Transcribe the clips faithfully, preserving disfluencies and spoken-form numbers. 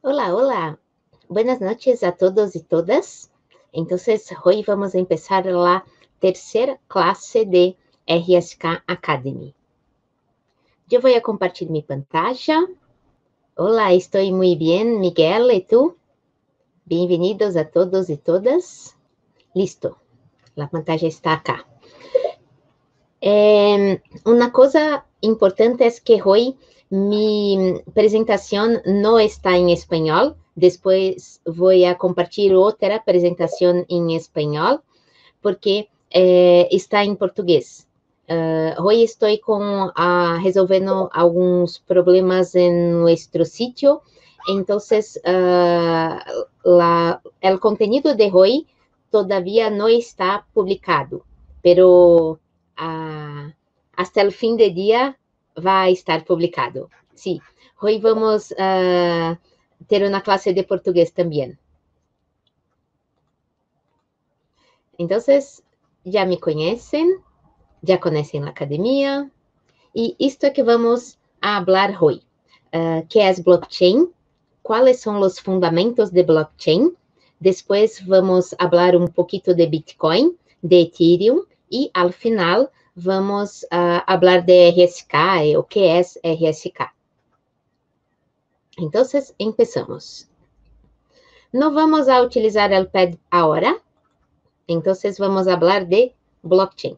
Hola, hola. Buenas noches a todos y todas. Entonces, hoy vamos a empezar la tercera clase de R S K Academy. Yo voy a compartir mi pantalla. Hola, estoy muy bien, Miguel, ¿y tú? Bienvenidos a todos y todas. Listo, la pantalla está acá. Eh, una cosa importante es que hoy mi presentación no está en español. Después voy a compartir otra presentación en español porque eh, está en portugués. Uh, hoy estoy con, uh, resolviendo algunos problemas en nuestro sitio. Entonces, uh, la, el contenido de hoy todavía no está publicado, pero uh, hasta el fin de día va a estar publicado. Sí, hoy vamos a uh, ter una clase de portugués también. Entonces, ya me conocen, ya conocen la academia, y esto es que vamos a hablar hoy. Uh, ¿Qué es blockchain? ¿Cuáles son los fundamentos de blockchain? Después vamos a hablar un poquito de Bitcoin, de Ethereum, y al final vamos a hablar de R S K, o qué es R S K. Entonces, empezamos. No vamos a utilizar el pad ahora, entonces vamos a hablar de blockchain.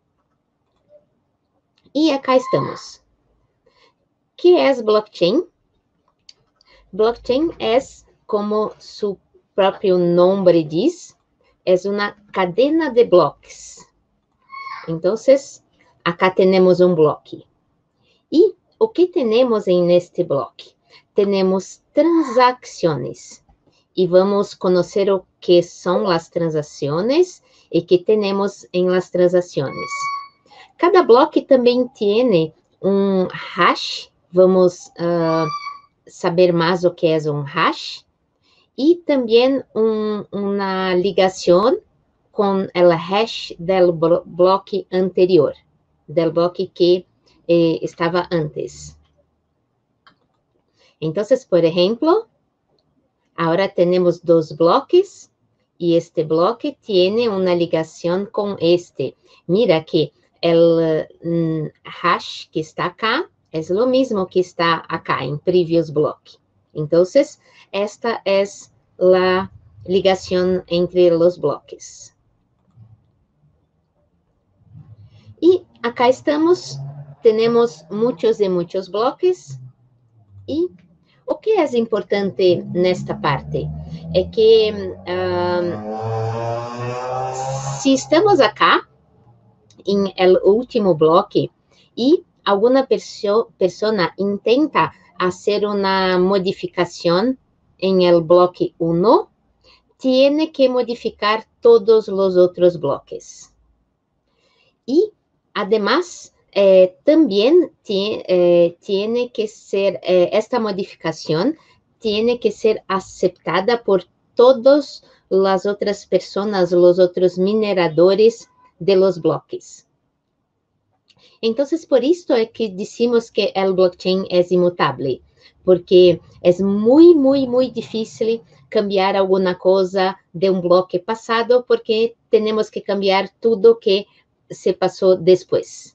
Y acá estamos. ¿Qué es blockchain? Blockchain es, como su propio nombre dice, es una cadena de bloques. Entonces, acá tenemos un bloque. ¿Y o que tenemos en este bloque? Tenemos transacciones. Y vamos a conocer o que son las transacciones y que tenemos en las transacciones. Cada bloque também tiene um hash. Vamos uh, saber mais o que é um hash. E também um, uma ligação com o hash do bloque anterior, do bloque que eh, estava antes. Então, por exemplo, agora temos dois bloques e este bloque tem uma ligação com este. Mira que el um, hash que está acá es lo mismo que está acá en previous block. Entonces, esta es la ligación entre los bloques. Y acá estamos, tenemos muchos y muchos bloques. Y o que es importante nesta parte é que um, si estamos acá en el último bloque y alguna perso persona intenta hacer una modificación en el bloque uno, tiene que modificar todos los otros bloques. Y además, eh, también tiene, eh, tiene que ser, eh, esta modificación tiene que ser aceptada por todas las otras personas, los otros mineradores de los bloques. Entonces, por esto es que decimos que el blockchain es inmutable, porque es muy, muy, muy difícil cambiar alguna cosa de un bloque pasado, porque tenemos que cambiar todo que se pasó después.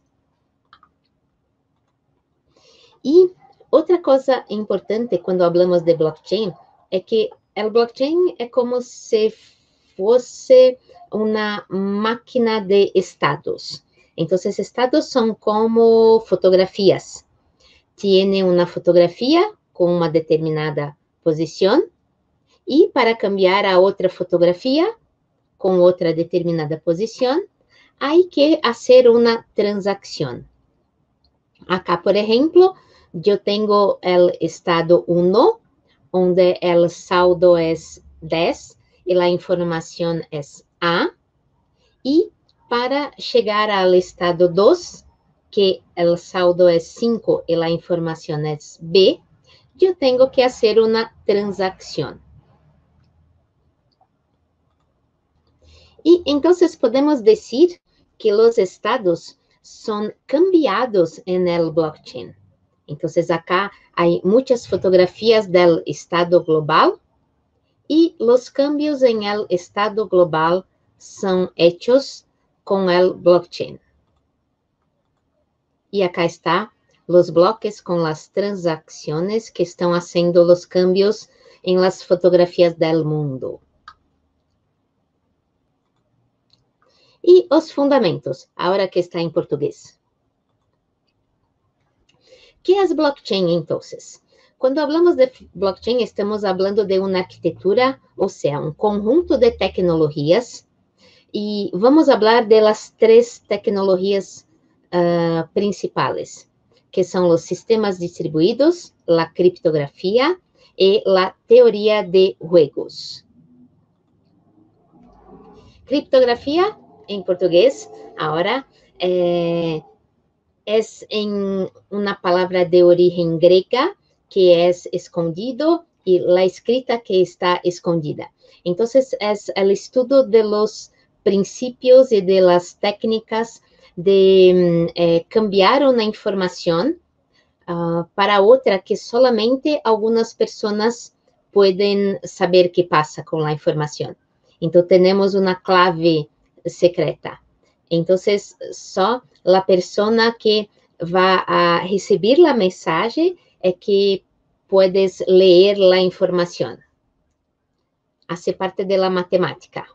Y otra cosa importante cuando hablamos de blockchain es que el blockchain es como si fuese una máquina de estados. Entonces, estados son como fotografías. Tiene una fotografía con una determinada posición y para cambiar a otra fotografía con otra determinada posición, hay que hacer una transacción. Acá, por ejemplo, yo tengo el estado uno, donde el saldo es diez y la información es A, y para llegar al estado dos, que el saldo es cinco y la información es B, yo tengo que hacer una transacción. Y entonces podemos decir que los estados son cambiados en el blockchain. Entonces, acá hay muchas fotografías del estado global y los cambios en el estado global son hechos con el blockchain. Y acá está los bloques con las transacciones que están haciendo los cambios en las fotografías del mundo. Y os fundamentos, ahora que está en portugués. ¿Qué es blockchain entonces? Cuando hablamos de blockchain, estamos hablando de una arquitectura, o sea, un conjunto de tecnologías, y vamos a hablar de las tres tecnologías uh, principales, que son los sistemas distribuidos, la criptografía y la teoría de juegos. Criptografía, en portugués, ahora, eh, es en una palabra de origen griega, que es escondido, y la escrita que está escondida. Entonces, es el estudio de los principios y de las técnicas de eh, cambiar una información uh, para otra que solamente algunas personas pueden saber qué pasa con la información. Entonces, tenemos una clave secreta. Entonces, só la persona que va a recibir la mensaje es que puedes leer la información. Hace parte de la matemática.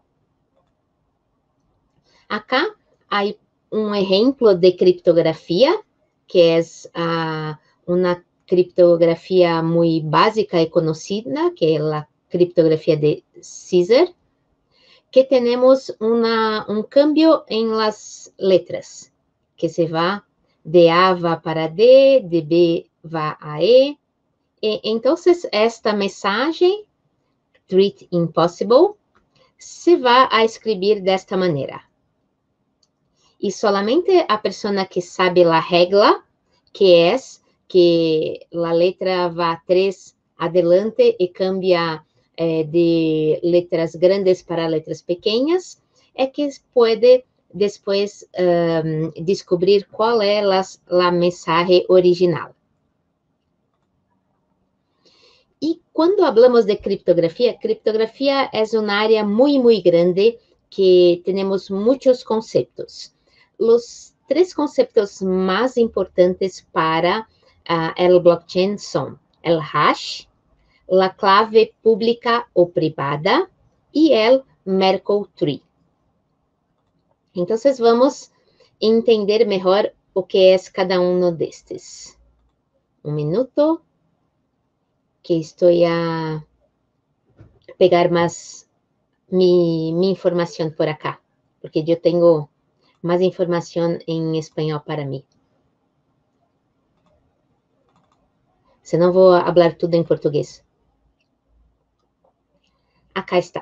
Acá hay un ejemplo de criptografía, que es uh, una criptografía muy básica y conocida, que es la criptografía de Caesar, que tenemos una, un cambio en las letras, que se va de A va para D, de B va a E. E entonces, esta mensaje, treat impossible, se va a escribir desta maneira. E solamente a persona que sabe a regra, que é que a letra va três adelante e cambia eh, de letras grandes para letras pequeñas, é que pode depois um, descobrir qual é a mensagem original. E quando falamos de criptografia, criptografia é uma área muito, muito grande que temos muitos conceitos. Os três conceitos mais importantes para uh, o blockchain são o hash, a clave pública ou privada e o Merkle Tree. Então, vamos entender melhor o que é cada um destes. Um minuto, que estou a pegar mais mi, mi informação por acá, porque eu tenho mais informação em espanhol para mim. Senão vou falar tudo em português. Acá está.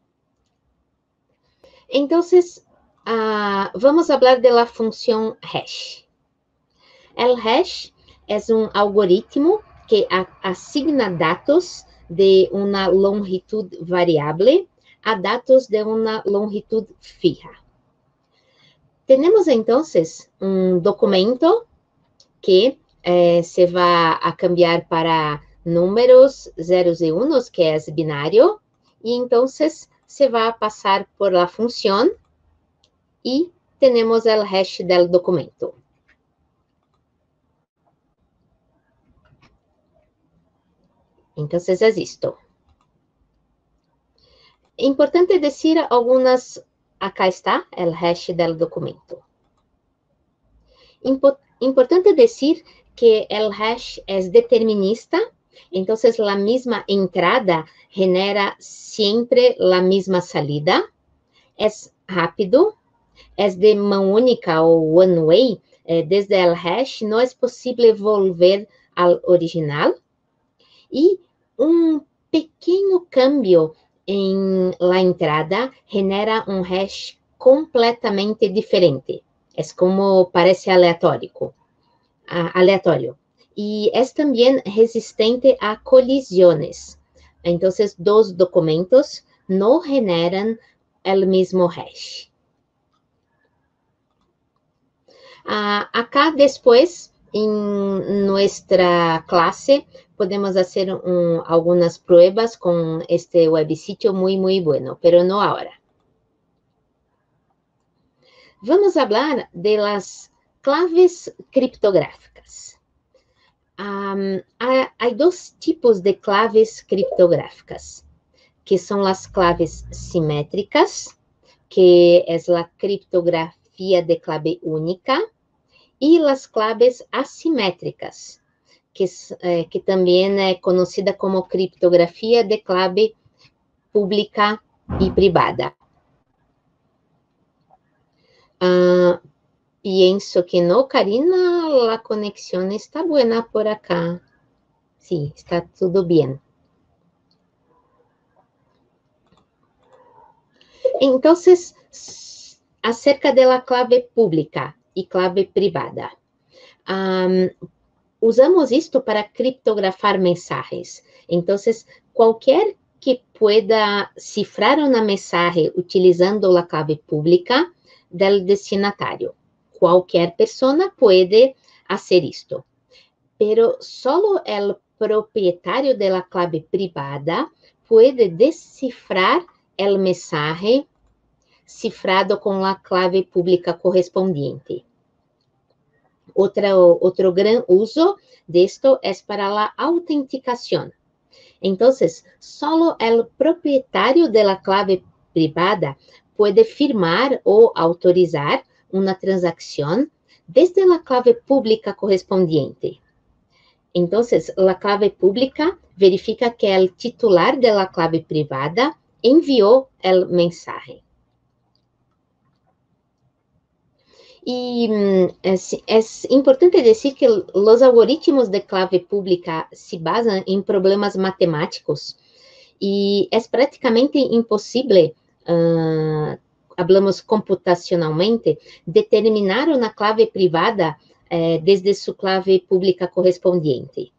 Então, uh, vamos falar da função hash. O hash é um algoritmo que assigna dados de uma longitud variável a dados de uma longitud fija. Temos, então, um documento que eh, se vai a cambiar para números zeros e unos, que é binário, e então se vai passar por la função e temos o hash do documento. Então, é isto. Importante dizer algumas. Acá está o hash do documento. Impo importante dizer que o hash é determinista, então a mesma entrada genera sempre a mesma salida, é rápido, é de mão única ou one way, eh, desde o hash não é possível volver ao original, e um pequeno câmbio em la entrada genera um hash completamente diferente. É como parece aleatório. aleatório. E é também resistente a colisões. Então, dos documentos não generam o mesmo hash. Ah, acá, depois, en nuestra clase podemos hacer un, algunas pruebas con este web sitio muy, muy bueno, pero no ahora. Vamos a hablar de las claves criptográficas. Um, hay, hay dos tipos de claves criptográficas, que son las claves simétricas, que es la criptografía de clave única, y las claves asimétricas, que, eh, que también es conocida como criptografía de clave pública y privada. Uh, pienso que no, Karina, la conexión está buena por acá. Sí, está todo bien. Entonces, acerca de la clave pública y clave privada. Um, usamos esto para criptografar mensajes. Entonces, cualquier que pueda cifrar una mensaje utilizando la clave pública del destinatario. Cualquier persona puede hacer esto. Pero solo el propietario de la clave privada puede descifrar el mensaje cifrado con la clave pública correspondiente. Otro, otro gran uso de esto es para la autenticación. Entonces, solo el propietario de la clave privada puede firmar o autorizar una transacción desde la clave pública correspondiente. Entonces, la clave pública verifica que el titular de la clave privada envió el mensaje. Y es, es importante decir que los algoritmos de clave pública se basan en problemas matemáticos y es prácticamente imposible, uh, hablamos computacionalmente, determinar una clave privada uh, desde su clave pública correspondiente.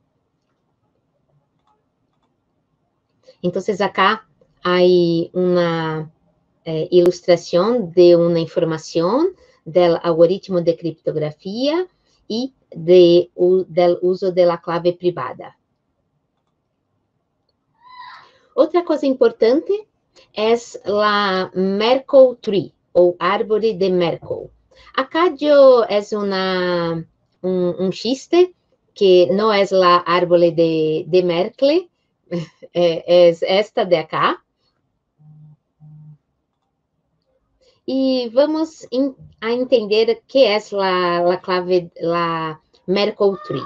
Entonces, acá hay una uh, ilustración de una información del algoritmo de criptografía y de, u, del uso de la clave privada. Outra coisa importante é a Merkle Tree, ou árvore de Merkle. Acá yo es una, un, un chiste que não é a árvore de, de Merkle, é, é esta de acá. E vamos in, a entender que é a clave, a Merkle Tree.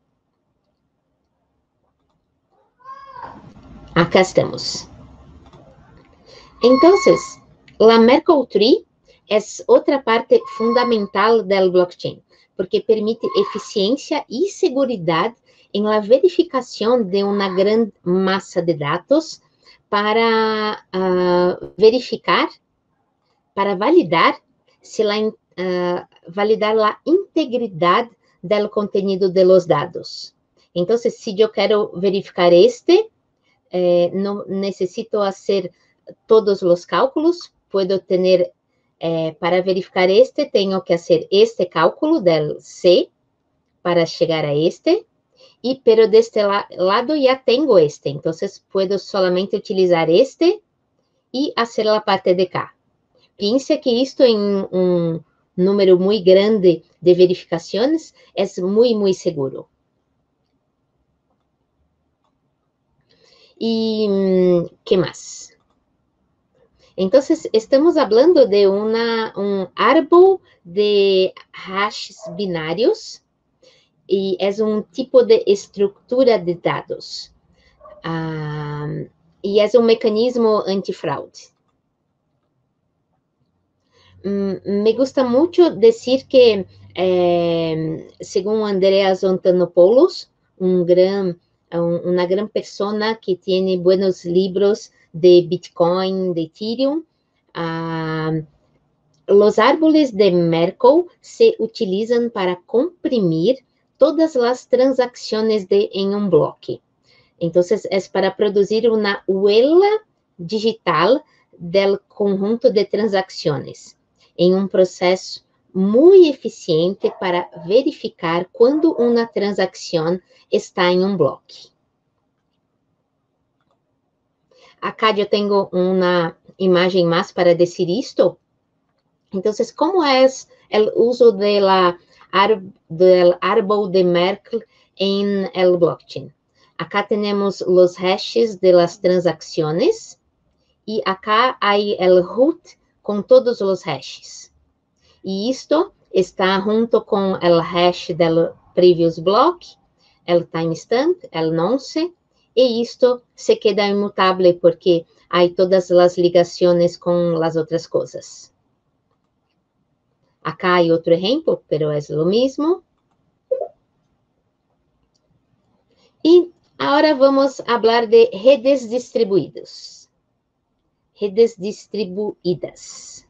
Acá estamos. Entonces, la Merkle Tree es otra parte fundamental del blockchain, porque permite eficiencia y seguridad en la verificación de una gran masa de datos para uh, verificar, para validar, si la, uh, validar la integridad del contenido de los datos. Entonces, si yo quiero verificar este, eh, no necesito hacer todos los cálculos, puedo tener, eh, para verificar este, tengo que hacer este cálculo del C para llegar a este, y, pero de este la, lado ya tengo este, entonces puedo solamente utilizar este y hacer la parte de acá. Piense que esto en un número muy grande de verificaciones es muy, muy seguro. ¿Y qué más? Entonces, estamos hablando de una, un árbol de hashes binarios y es un tipo de estructura de datos. Um, y es un mecanismo antifraude. Um, me gusta mucho decir que, eh, según Andreas Antonopoulos, un gran, un, una gran persona que tiene buenos libros de Bitcoin, de Ethereum, uh, los árboles de Merkle se utilizan para comprimir todas las transacciones de, en un bloque. Entonces, es para producir una huella digital del conjunto de transacciones en un proceso muy eficiente para verificar quando uma transação está em um bloco. Acá eu tenho uma imagem mais para dizer isto. Então, como é o uso de la, del árbol de Merkle em el blockchain? Acá temos os hashes de las transacciones e acá há o root com todos os hashes. E isto está junto com o hash do previous block, o timestamp, o nonce, e isto se queda imutável porque há todas as ligações com as outras coisas. Acá há outro exemplo, mas é o mesmo. E agora vamos falar de redes distribuídas. Redes distribuídas.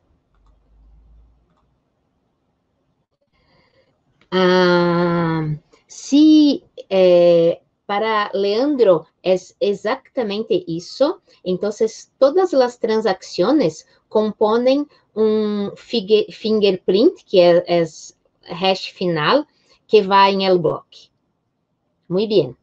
Ah, se eh, para Leandro é exatamente isso, então todas as transações compõem um fingerprint, que é o hash final, que vai em el bloco. Muito bem.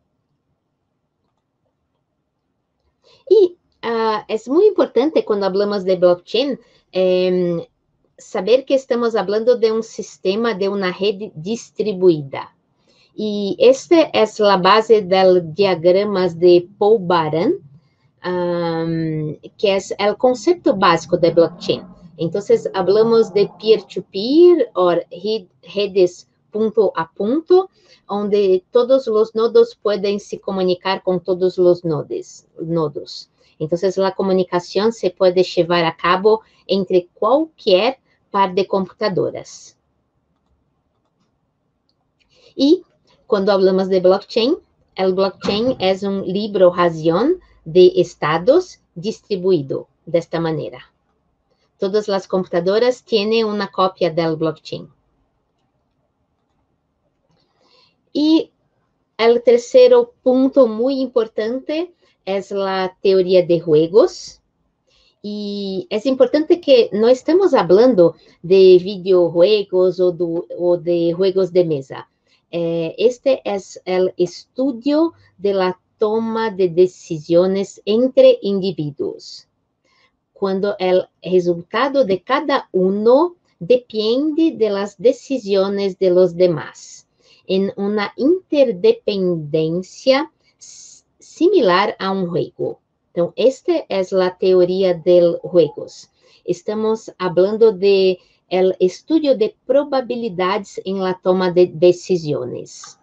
E uh, é muito importante, quando falamos de blockchain, eh, saber que estamos falando de um sistema, de uma rede distribuída. E esta é a base do diagrama de Paul Baran, um, que é o conceito básico de blockchain. Então, falamos de peer-to-peer, ou redes ponto a ponto, onde todos os nodos podem se comunicar com todos os nodes, nodos. Então, a comunicação se pode levar a cabo entre qualquer par de computadoras. E, quando falamos de blockchain, o blockchain é um libro-razão de estados distribuído desta maneira. Todas as computadoras têm uma cópia do blockchain. E o terceiro ponto muito importante é a teoria de juegos. E é importante que não estamos falando de videojuegos ou, do, ou de juegos de mesa. Este é o estudo de la toma de decisões entre indivíduos, quando o resultado de cada uno depende de las decisões de los demás, em uma interdependência similar a um juego. Então, esta é a teoria dos juegos. Estamos falando de o estudo de probabilidades em la toma de decisões.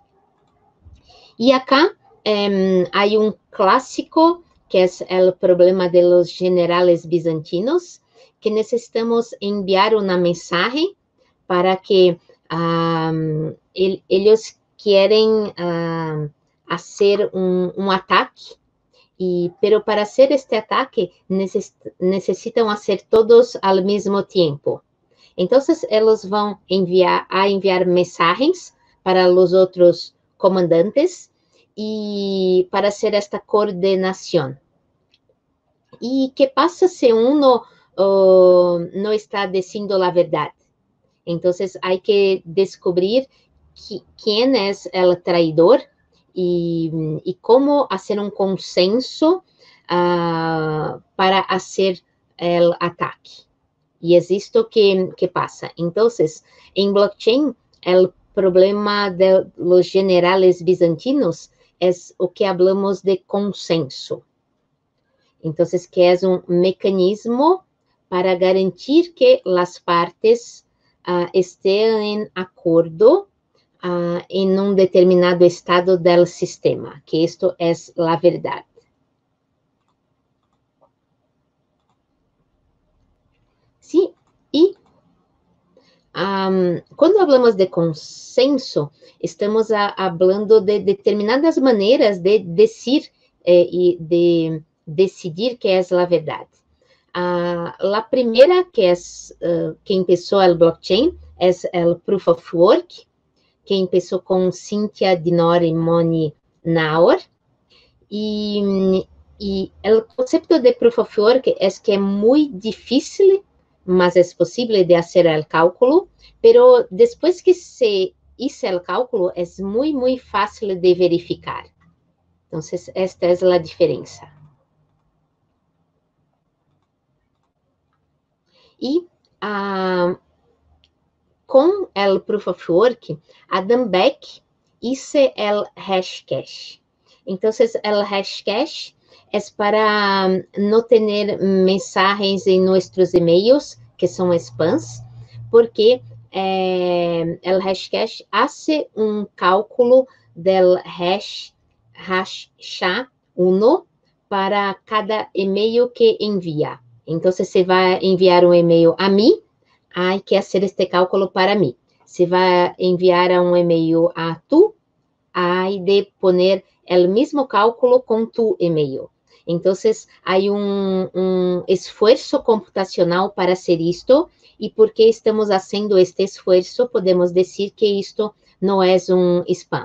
E acá um, há um clássico, que é o problema de los generales bizantinos, que necessitamos enviar uma mensagem para que um, el, eles querem um, fazer um, um ataque, e, pero para hacer este ataque necess, necessitam fazer todos ao mesmo tempo. Então, eles vão enviar, a enviar mensagens para os outros comandantes e para hacer esta coordenação. E que passa se uno uh, não está dizendo a verdade? Então, há que descobrir que, quem é o traidor e, e como fazer um consenso uh, para fazer o ataque. E é isto que, que passa. Então, em blockchain, o problema de los generales bizantinos é o que falamos de consenso. Então, que é um mecanismo para garantir que as partes uh, estejam em acordo uh, em um determinado estado do sistema, que isto é a verdade. Sim, e um, quando falamos de consenso, estamos falando de determinadas maneiras de dizer eh, e de decidir que é a verdade. Uh, a primeira, que é uh, que começou o blockchain, é o Proof of Work, que começou com Cynthia Dinor e Moni Naor. E, e o conceito de Proof of Work é que é muito difícil mas é possível de fazer o cálculo, pero depois que se hizo o cálculo, é muito, muito fácil de verificar. Então, esta é a diferença. E ah, com o Proof of Work, Adam Beck hizo o Hashcash. Então, o Hashcash é para não ter mensagens em nossos e-mails, que são spams, porque eh, o Hashcash hace um cálculo del hash, hash sha um para cada e-mail que envia. Então, se você vai enviar um e-mail a mim, há que fazer este cálculo para mim. Se vai enviar um e-mail a tu, há de poner o mesmo cálculo com tu e-mail. Então, há um, um esforço computacional para hacer isto, e porque estamos fazendo este esforço, podemos dizer que isto não é um spam.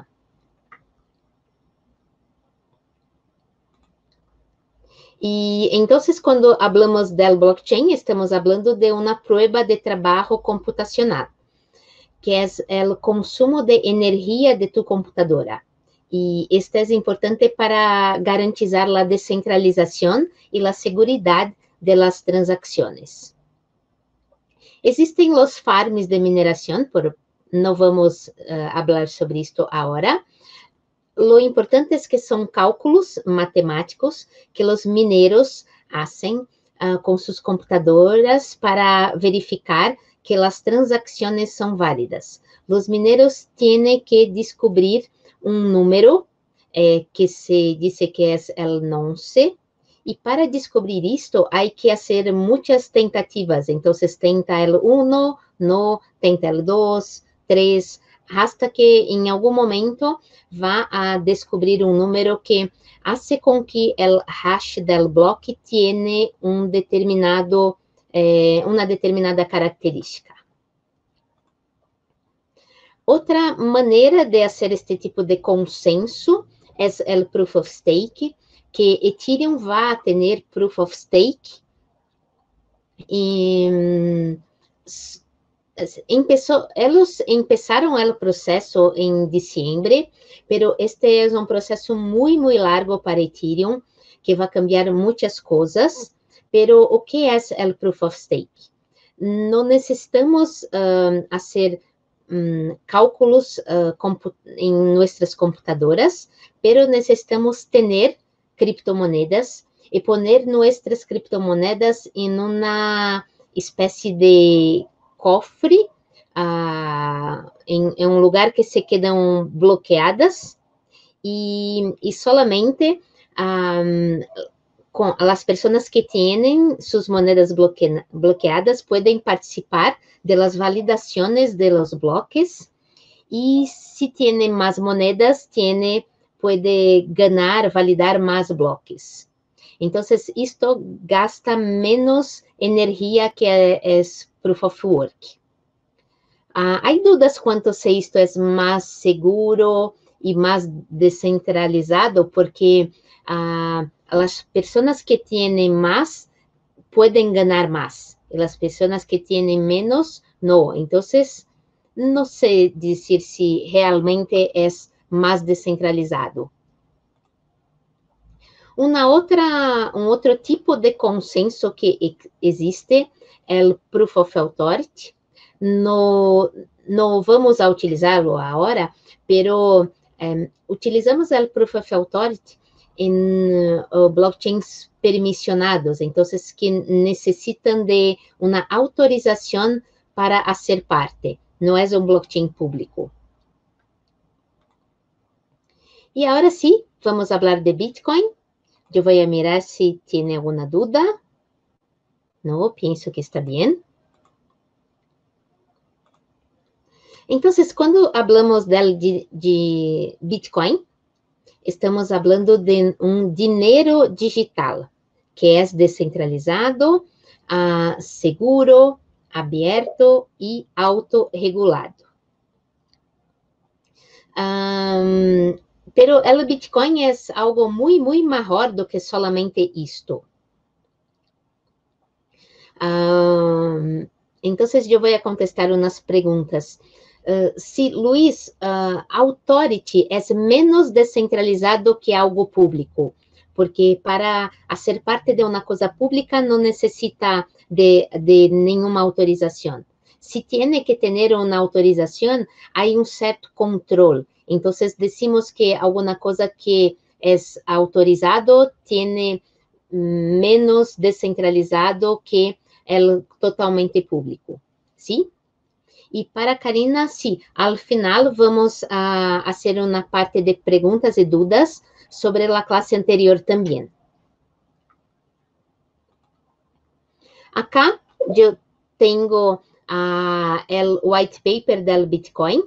E então, quando falamos do blockchain, estamos falando de uma prueba de trabalho computacional, que é o consumo de energia de tu computadora. E isto é importante para garantizar a descentralização e a segurança das transações. Existem os farms de mineração, por, não vamos uh, falar sobre isto agora. Lo importante é que são cálculos matemáticos que os mineiros fazem uh, com suas computadoras para verificar que as transações são válidas. Os mineiros têm que descobrir um número eh, que se diz que é o nonce, e para descobrir isto, há que fazer muitas tentativas. Então, tenta o um, no, tenta o dois, três, hasta que em algum momento vá a descobrir um número que hace com que o hash del bloque tenha um determinado, eh, uma determinada característica. Outra maneira de fazer este tipo de consenso é o Proof of Stake, que Ethereum vai ter Proof of Stake. E empezó, eles começaram o processo em dezembro, pero este é um processo muito, muito largo para Ethereum, que vai cambiar muitas coisas. Pero o que é o Proof of Stake? Não necessitamos uh, fazer um, cálculos uh, em nossas computadoras, pero necessitamos ter criptomoedas e poner nossas criptomoedas em uma espécie de cofre, uh, em, em um lugar que se quedam bloqueadas, e, e solamente um, com as pessoas que têm suas moedas bloque, bloqueadas podem participar das validações dos bloques, e se tem mais moedas, tiene, pode ganhar, validar mais bloques. Então, isto gasta menos energia que é, é Proof of Work. Ah, há dúvidas quanto se isto é mais seguro e mais descentralizado, porque ah, as pessoas que têm mais podem ganhar mais, e as pessoas que têm menos, não. Então, não sei dizer se realmente é mais descentralizado. Uma outra, um outro tipo de consenso que existe é o Proof of Authority. No, não vamos a utilizá-lo agora, pero um, utilizamos o Proof of Authority em uh, blockchains permissionados, então, que necessitam de uma autorização para ser parte. Não é um blockchain público. E agora sim, vamos falar de Bitcoin. Eu vou mirar se tem alguma dúvida. Não, penso que está bem. Então, quando falamos de, de Bitcoin, estamos falando de um dinheiro digital, que é descentralizado, uh, seguro, aberto e autorregulado. Um, pero o Bitcoin é algo muito, muito maior do que solamente isto. Uh, então, eu vou contestar umas perguntas. Uh, se, Luiz, uh, Authority é menos descentralizado que algo público, porque para ser parte de uma coisa pública não necessita de, de nenhuma autorização. Se tem que ter uma autorização, há um certo controle. Então, decimos que alguma coisa que é autorizado tem menos descentralizado que é totalmente público, sim? E para Karina, sim, ao final vamos a fazer uma parte de perguntas e dúvidas sobre a classe anterior também. Acá eu tenho o white paper del Bitcoin.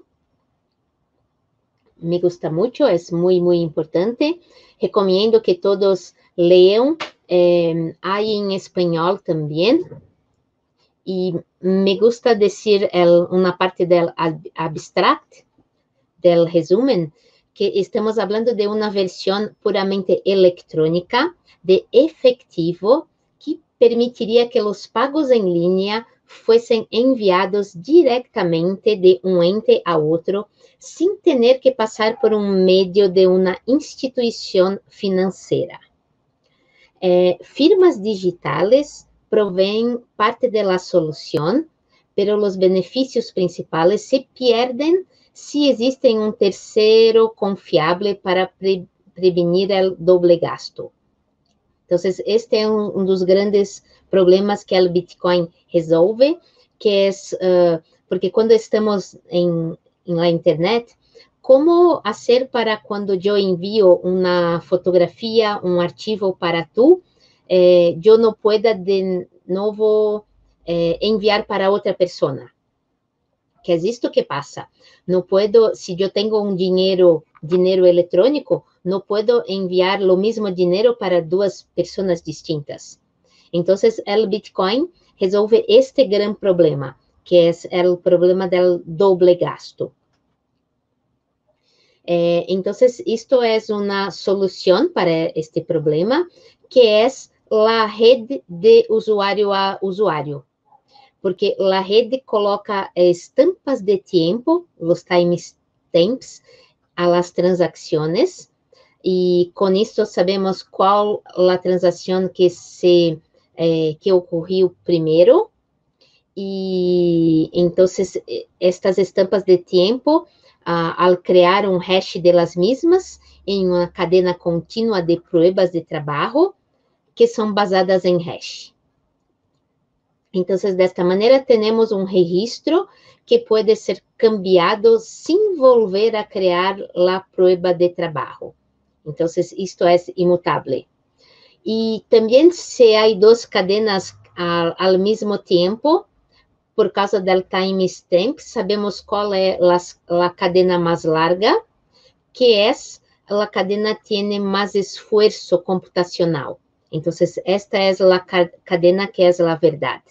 Me gusta muito, é muito, muito importante. Recomendo que todos leiam. Eh, há em espanhol também. E me gusta dizer el, uma parte del abstract, del resumen, que estamos falando de uma versão puramente eletrônica de efectivo que permitiria que os pagos em linha fossem enviados diretamente de um ente a outro, sem ter que passar por um meio de uma instituição financeira. Eh, firmas digitais proveen parte de la solución, pero los beneficios principales se pierden si existe un tercero confiable para pre prevenir el doble gasto. Entonces, este es un, un dos grandes problemas que el Bitcoin resolve, que es, uh, porque cuando estamos en, en la internet, ¿cómo hacer para cuando yo envío una fotografía, un archivo para tú, eh, yo no pueda de novo eh, enviar para outra pessoa? Que é isto que passa. Não puedo, se eu tenho um dinheiro, dinheiro eletrônico, não puedo enviar o mesmo dinheiro para duas pessoas distintas. Então, o Bitcoin resolve este grande problema, que é o problema do doble gasto. Eh, então, isto é uma solução para este problema, que é a rede de usuário a usuário. Porque a rede coloca estampas de tempo, os timestamps, a las transações, e com isso sabemos qual a transação que se eh, que ocorreu primeiro, e então estas estampas de tempo, Uh, al crear um hash de las mismas em uma cadena contínua de pruebas de trabalho que são basadas em hash. Então, desta maneira, temos um registro que pode ser cambiado sem volver a criar a prueba de trabalho. Então, isto é imutável. E também, se há duas cadenas ao, ao mesmo tempo, por causa do timestamp, sabemos qual é a cadena mais larga, que é a cadena que tem mais esforço computacional. Então, esta é a cadena que é a verdade.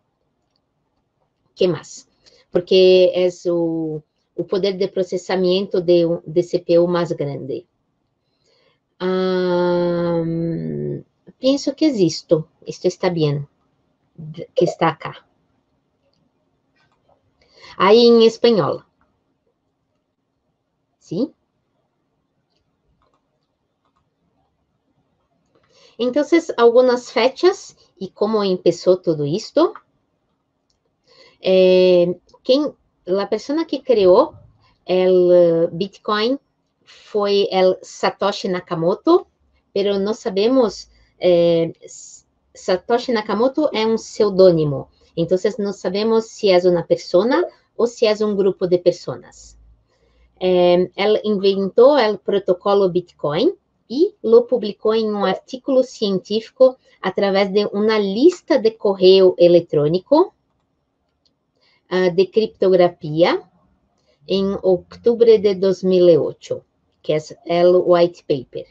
Que mais? Porque é o, o poder de processamento de, de C P U mais grande. Hum, penso que existe. Isto está bem, que está acá. Aí em espanhol. Sim? Então, algumas fechas e como começou tudo isto. Eh, quem, a pessoa que criou o Bitcoin foi o Satoshi Nakamoto, pero não sabemos, eh, Satoshi Nakamoto é um pseudônimo, então não sabemos se é uma pessoa ou se é um grupo de pessoas. Eh, ele inventou o protocolo Bitcoin e lo publicou em um artigo científico através de uma lista de correio eletrônico uh, de criptografia em outubro de dois mil e oito, que é o white paper.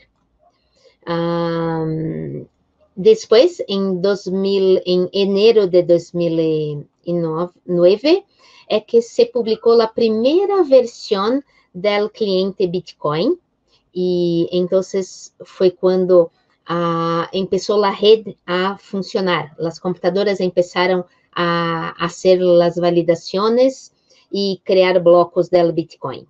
Um, depois, em, dois mil, em enero de dois mil e nove, é que se publicou a primeira versão do cliente Bitcoin, e então foi quando uh, empezó la red a funcionar. Las computadoras empezaron a hacer las validaciones y crear blocos del Bitcoin.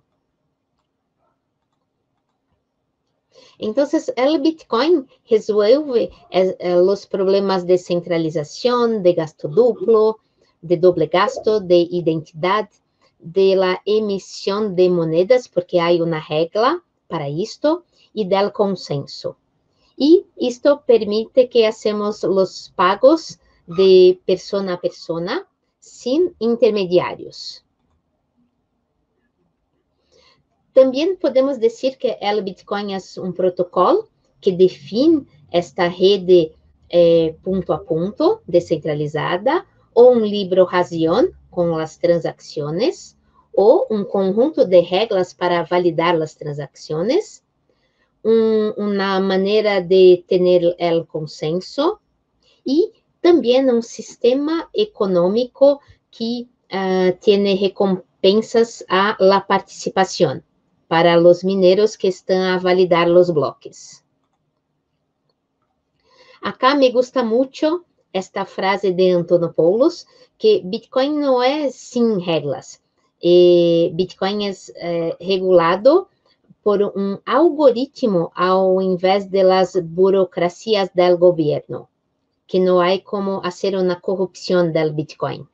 Entonces, el Bitcoin resuelve eh, los problemas de centralización, de gasto duplo, de doble gasto, de identidad, de la emisión de monedas, porque hay una regla para esto, y del consenso. Y esto permite que hacemos los pagos de persona a persona sin intermediarios. También podemos decir que el Bitcoin es un protocolo que define esta red eh, punto a punto descentralizada, o un libro razón con las transacciones, o un conjunto de reglas para validar las transacciones, un, una manera de tener el consenso, y también un sistema económico que uh, tiene recompensas a la participación para los mineros que están a validar los bloques. Acá me gusta mucho esta frase de Antonopoulos, que Bitcoin no es sin reglas. Eh, Bitcoin es eh, regulado por un algoritmo ao invés de las burocracias del gobierno, que no hay como hacer una corrupción del Bitcoin.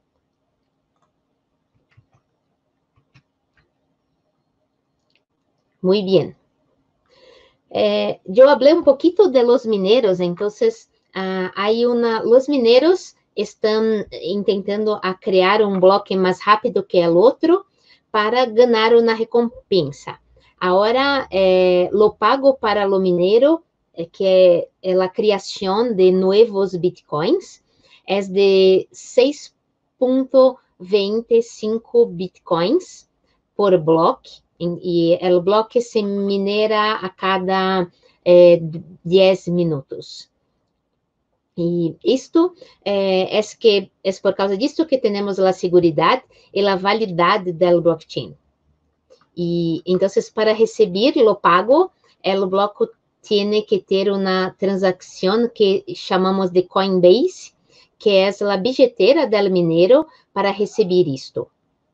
Muy bien. Eh, yo hablé un poquito de los mineros, entonces uh, hay una, los mineros están intentando a crear un bloque más rápido que el otro para ganar una recompensa. Ahora, eh, lo pago para lo minero, eh, que es la creación de nuevos bitcoins, es de seis punto veinticinco bitcoins por bloque, y el bloque se minera a cada eh, diez minutos. Y esto eh, es, que, es por causa de esto que tenemos la seguridad y la validad del blockchain. Y entonces, para recibir lo pago, el bloque tiene que ter una transacción que chamamos de Coinbase, que es la billetera del minero para recibir esto.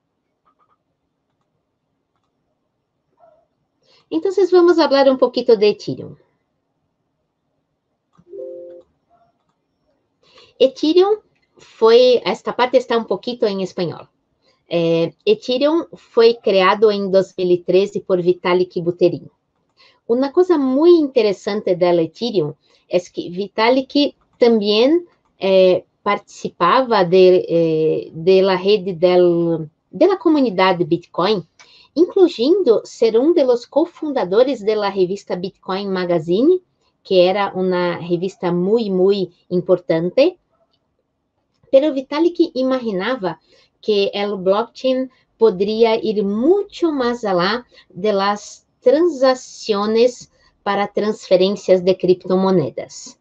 Entonces, vamos a hablar un poquito de Ethereum. Ethereum foi, esta parte está um pouquinho em espanhol. É, Ethereum foi criado em dois mil e treze por Vitalik Buterin. Uma coisa muito interessante da Ethereum é que Vitalik também é, participava de, é, de la rede del, de la comunidade Bitcoin, incluindo ser um dos cofundadores da revista Bitcoin Magazine, que era uma revista muito, muito importante. Pero Vitalik imaginava que o blockchain poderia ir muito mais além das transações para transferências de criptomoedas.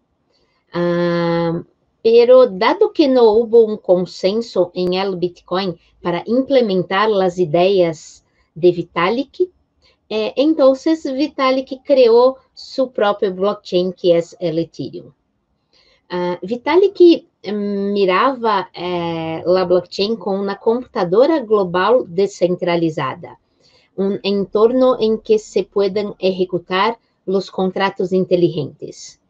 Uh, pero dado que não houve um consenso em el Bitcoin para implementar as ideias de Vitalik, eh, então Vitalik criou seu próprio blockchain, que é o Ethereum. Uh, Vitalik mirava eh, a blockchain com uma computadora global descentralizada, um entorno em que se puedan executar os contratos inteligentes.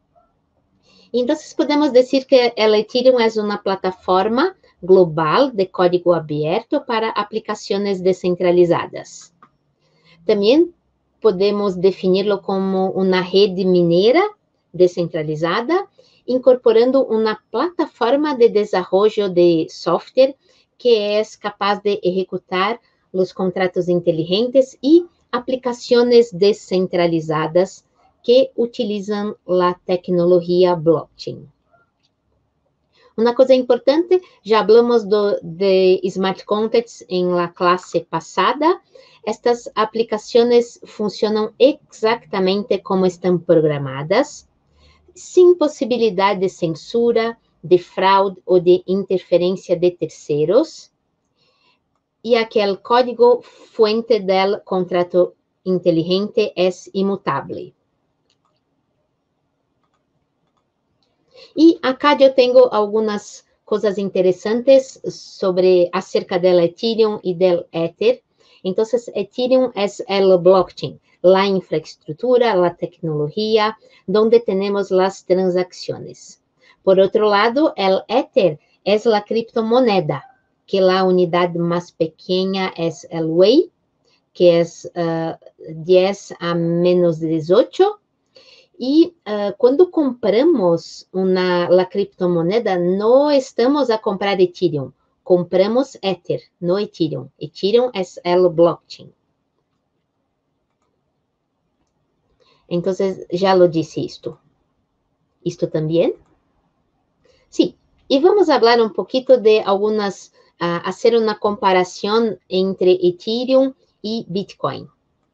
Então, podemos dizer que o Ethereum é uma plataforma global de código aberto para aplicações descentralizadas. Também podemos defini-lo como uma rede minera descentralizada, incorporando uma plataforma de desenvolvimento de software que é capaz de executar os contratos inteligentes e aplicações descentralizadas que utilizam a tecnologia blockchain. Uma coisa importante, já falamos do, de smart contracts em la classe passada. Estas aplicações funcionam exatamente como estão programadas, sem possibilidade de censura, de fraude ou de interferência de terceiros, e aquele código fuente do contrato inteligente é imutável. E acá eu tenho algumas coisas interessantes sobre acerca del Ethereum e del Ether. Então, Ethereum é o blockchain, a infraestrutura, a tecnologia, onde temos as transações. Por outro lado, o Ether é a criptomoneda, que a unidade mais pequena é o Wei, que é uh, dez a menos dezoito. E uh, quando compramos uma a criptomoneda, não estamos a comprar Ethereum, compramos Ether, no Ethereum. Ethereum é o blockchain. Então, já lo disse isto. Isto também? Sim. E vamos falar um pouquinho de algumas, uh, fazer uma comparação entre Ethereum e Bitcoin.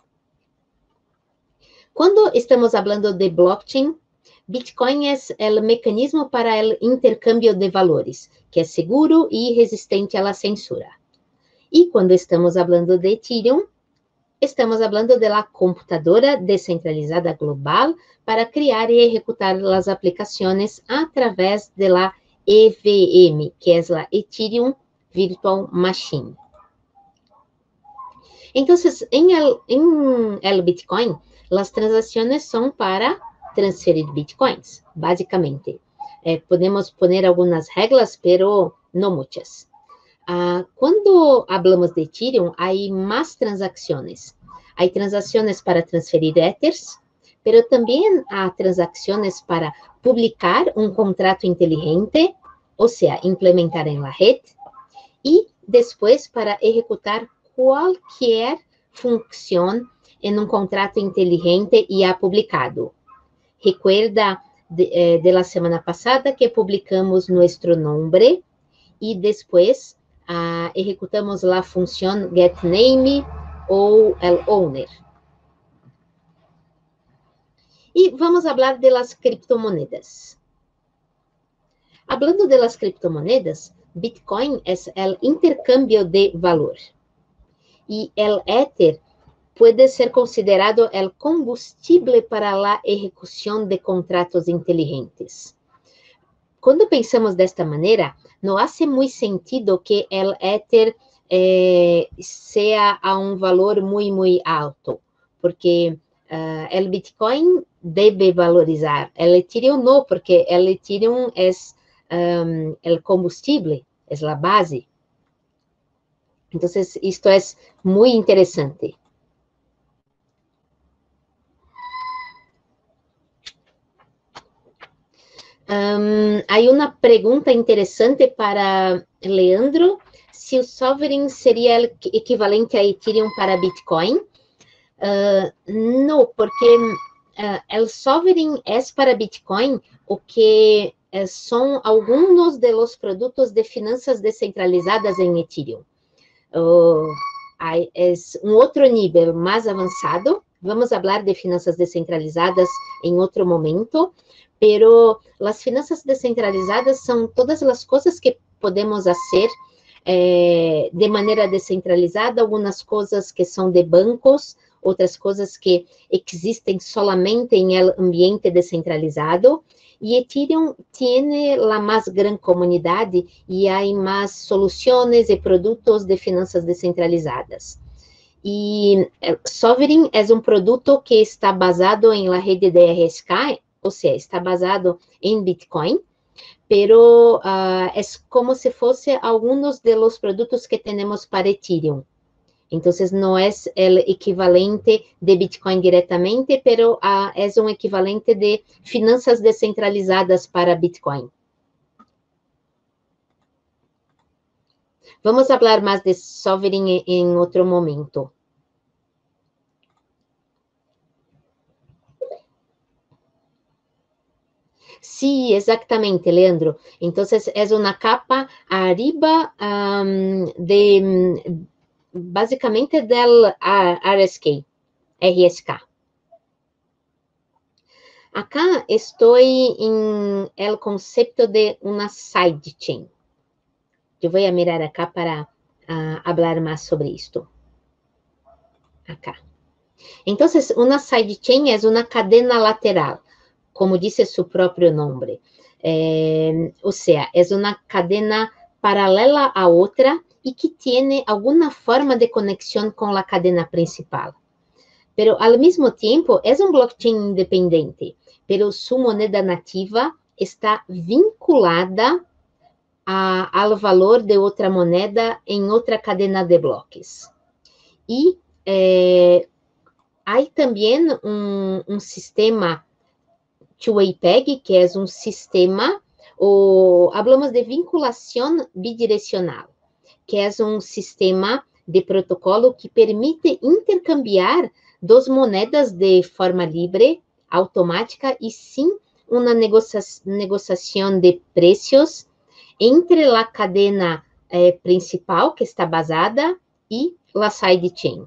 Quando estamos falando de blockchain, Bitcoin é o mecanismo para o intercâmbio de valores, que é seguro e resistente à censura. E quando estamos falando de Ethereum, estamos falando da computadora descentralizada global para criar e executar as aplicações através da E V M, que é a Ethereum Virtual Machine. Então, em el, em el Bitcoin, as transações são para transferir bitcoins, basicamente. Eh, podemos poner algumas regras, pero não muitas. Ah, quando hablamos de Ethereum, há mais transações. Há transações para transferir Ethers, pero também há transações para publicar um contrato inteligente, ou seja, implementar em la rede, e depois para executar qualquer função em um contrato inteligente e a publicado. Recuerda de, eh, de la semana passada que publicamos nosso nome e depois ah, executamos a função getName ou el owner. E vamos falar de las criptomonedas. Hablando de las criptomonedas, Bitcoin é o intercâmbio de valor. E el Ether pode ser considerado o combustível para a execução de contratos inteligentes. Quando pensamos desta maneira, não faz muito sentido que o Ether eh, seja a um valor muito, muito alto, porque uh, o Bitcoin deve valorizar, o Ethereum não, porque o Ethereum é um, o combustível, é a base. Então, isto é muito interessante. Um, há uma pergunta interessante para Leandro, se o Sovereign seria equivalente a Ethereum para Bitcoin. Uh, não, porque uh, o Sovereign é para Bitcoin o que uh, são alguns dos produtos de finanças descentralizadas em Ethereum. Uh, é um outro nível mais avançado. Vamos falar de finanças descentralizadas em outro momento. Pero as finanças descentralizadas são todas as coisas que podemos fazer eh, de maneira descentralizada, algumas coisas que são de bancos, outras coisas que existem solamente em el ambiente descentralizado. E Ethereum tem a mais grande comunidade e há mais soluções e produtos de finanças descentralizadas. E Sovereign é um produto que está basado em la rede de R S K, ou seja, está basado em Bitcoin, pero uh, é como se fosse alguns dos produtos que temos para Ethereum. Então, não é o equivalente de Bitcoin diretamente, pero uh, é um equivalente de finanças descentralizadas para Bitcoin. Vamos falar mais de Sovereign em outro momento. Sí, exactamente, Leandro. Entonces, es una capa arriba um, de, básicamente, del R S K, R S K. Acá estoy en el concepto de una sidechain. Yo voy a mirar acá para uh, hablar más sobre esto. Acá. Entonces, una sidechain es una cadena lateral, como disse seu próprio nome. Eh, o sea, es una cadena paralela a otra y que tiene alguna forma de conexión con la cadena principal. Pero al mismo tiempo es un blockchain independiente, pero su moneda nativa está vinculada a, al valor de otra moneda en otra cadena de bloques. Y eh, hay también un, un sistema two-way peg, que es un sistema, o hablamos de vinculación bidireccional, que es un sistema de protocolo que permite intercambiar dos monedas de forma libre, automática y sin una negocia negociación de precios entre la cadena eh, principal, que está basada, y la sidechain.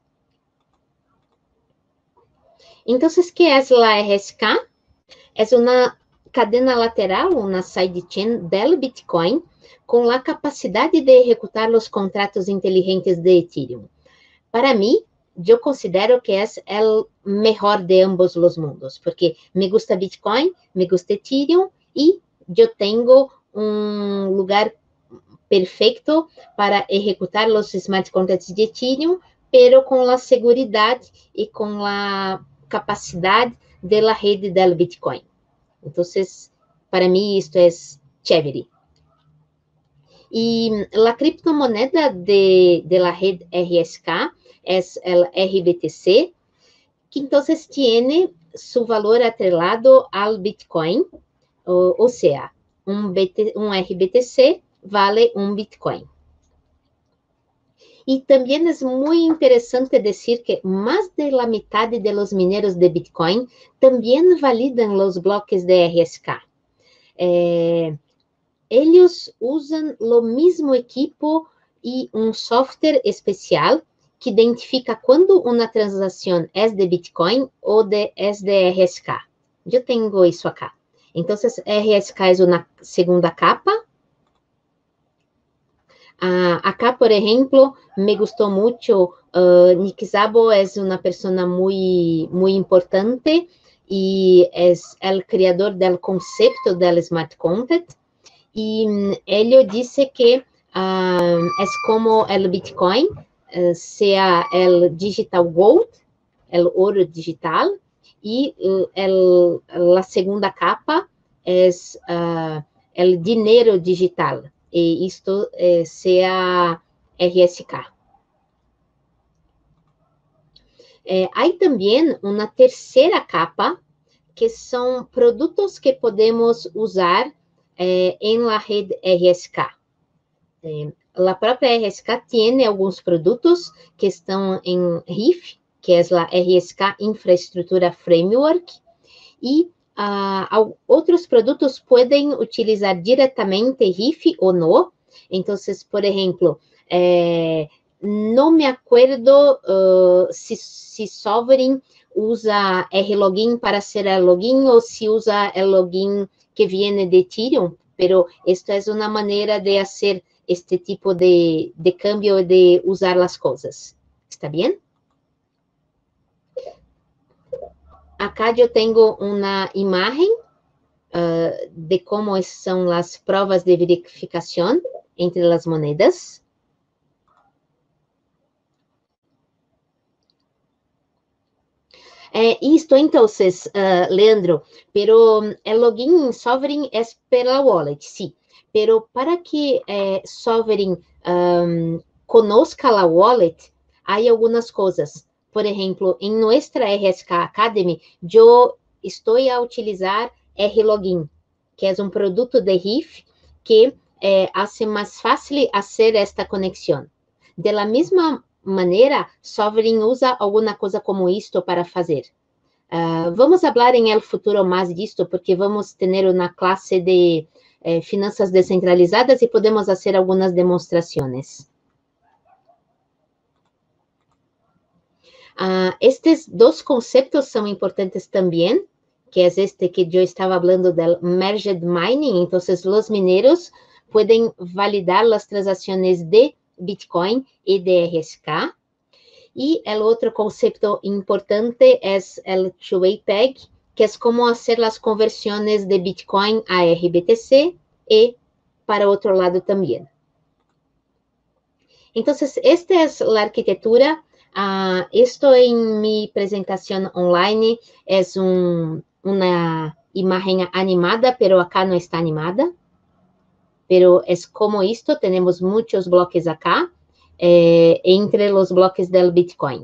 Entonces, ¿qué es la R S K? Es una cadena lateral, una sidechain del Bitcoin, con la capacidad de ejecutar los contratos inteligentes de Ethereum. Para mí, yo considero que es el mejor de ambos los mundos, porque me gusta Bitcoin, me gusta Ethereum, y yo tengo un lugar perfecto para ejecutar los smart contracts de Ethereum, pero con la seguridad y con la capacidad de la red del Bitcoin. Entonces, para mí esto es chévere. Y la criptomoneda de, de la red R S K es el R B T C, que entonces tiene su valor atrelado al Bitcoin, o, o sea, un, B T, un R B T C vale un Bitcoin. Y también es muy interesante decir que más de la mitad de los mineros de Bitcoin también validan los bloques de R S K. Eh, ellos usan lo mismo equipo y un software especial que identifica cuando una transacción es de Bitcoin o de, es de R S K. Yo tengo eso acá. Entonces, R S K es una segunda capa. Uh, acá, por ejemplo, me gustó mucho, uh, Nick Szabo es una persona muy, muy importante y es el creador del concepto del smart contract. Y um, él dice que uh, es como el Bitcoin, uh, sea el digital gold, el oro digital, y uh, el, la segunda capa es uh, el dinero digital. Y esto eh, sea R S K. Eh, hay también una tercera capa, que son productos que podemos usar eh, en la red R S K. Eh, la propia R S K tiene algunos productos que están en R I F, que es la R S K Infraestructura Framework, y Uh, otros productos pueden utilizar directamente R I F o no. Entonces, por ejemplo, eh, no me acuerdo uh, si, si Sovereign usa R-Login para hacer el login o si usa el login que viene de Ethereum, pero esto es una manera de hacer este tipo de, de cambio, de usar las cosas. ¿Está bien? Acá yo tengo una imagen uh, de cómo son las pruebas de verificación entre las monedas. Eh, esto entonces, uh, Leandro, pero el login en Sovereign es para la wallet, sí, pero para que eh, Sovereign um, conozca la wallet, hay algunas cosas. Por ejemplo, en nuestra R S K Academy, yo estoy a utilizar R-Login, que es un producto de R I F que eh, hace más fácil hacer esta conexión. De la misma manera, Sovereign usa alguna coisa como isto para fazer. Uh, vamos falar em el futuro mais disto, porque vamos ter uma classe de eh, finanças descentralizadas e podemos fazer algumas demonstrações. Uh, estes dois conceitos são importantes também, que é este que eu estava falando do merged mining. Então, os mineiros podem validar as transações de Bitcoin e de R S K. Y el otro concepto importante es el two-way peg, que é como fazer as conversões de Bitcoin a R B T C e para outro lado também. Então, esta é a arquitetura. Uh, isto em minha apresentação online é um, uma imagem animada, pero acá não está animada. Pero é como isto, temos muitos bloques acá, eh, entre os bloques do Bitcoin.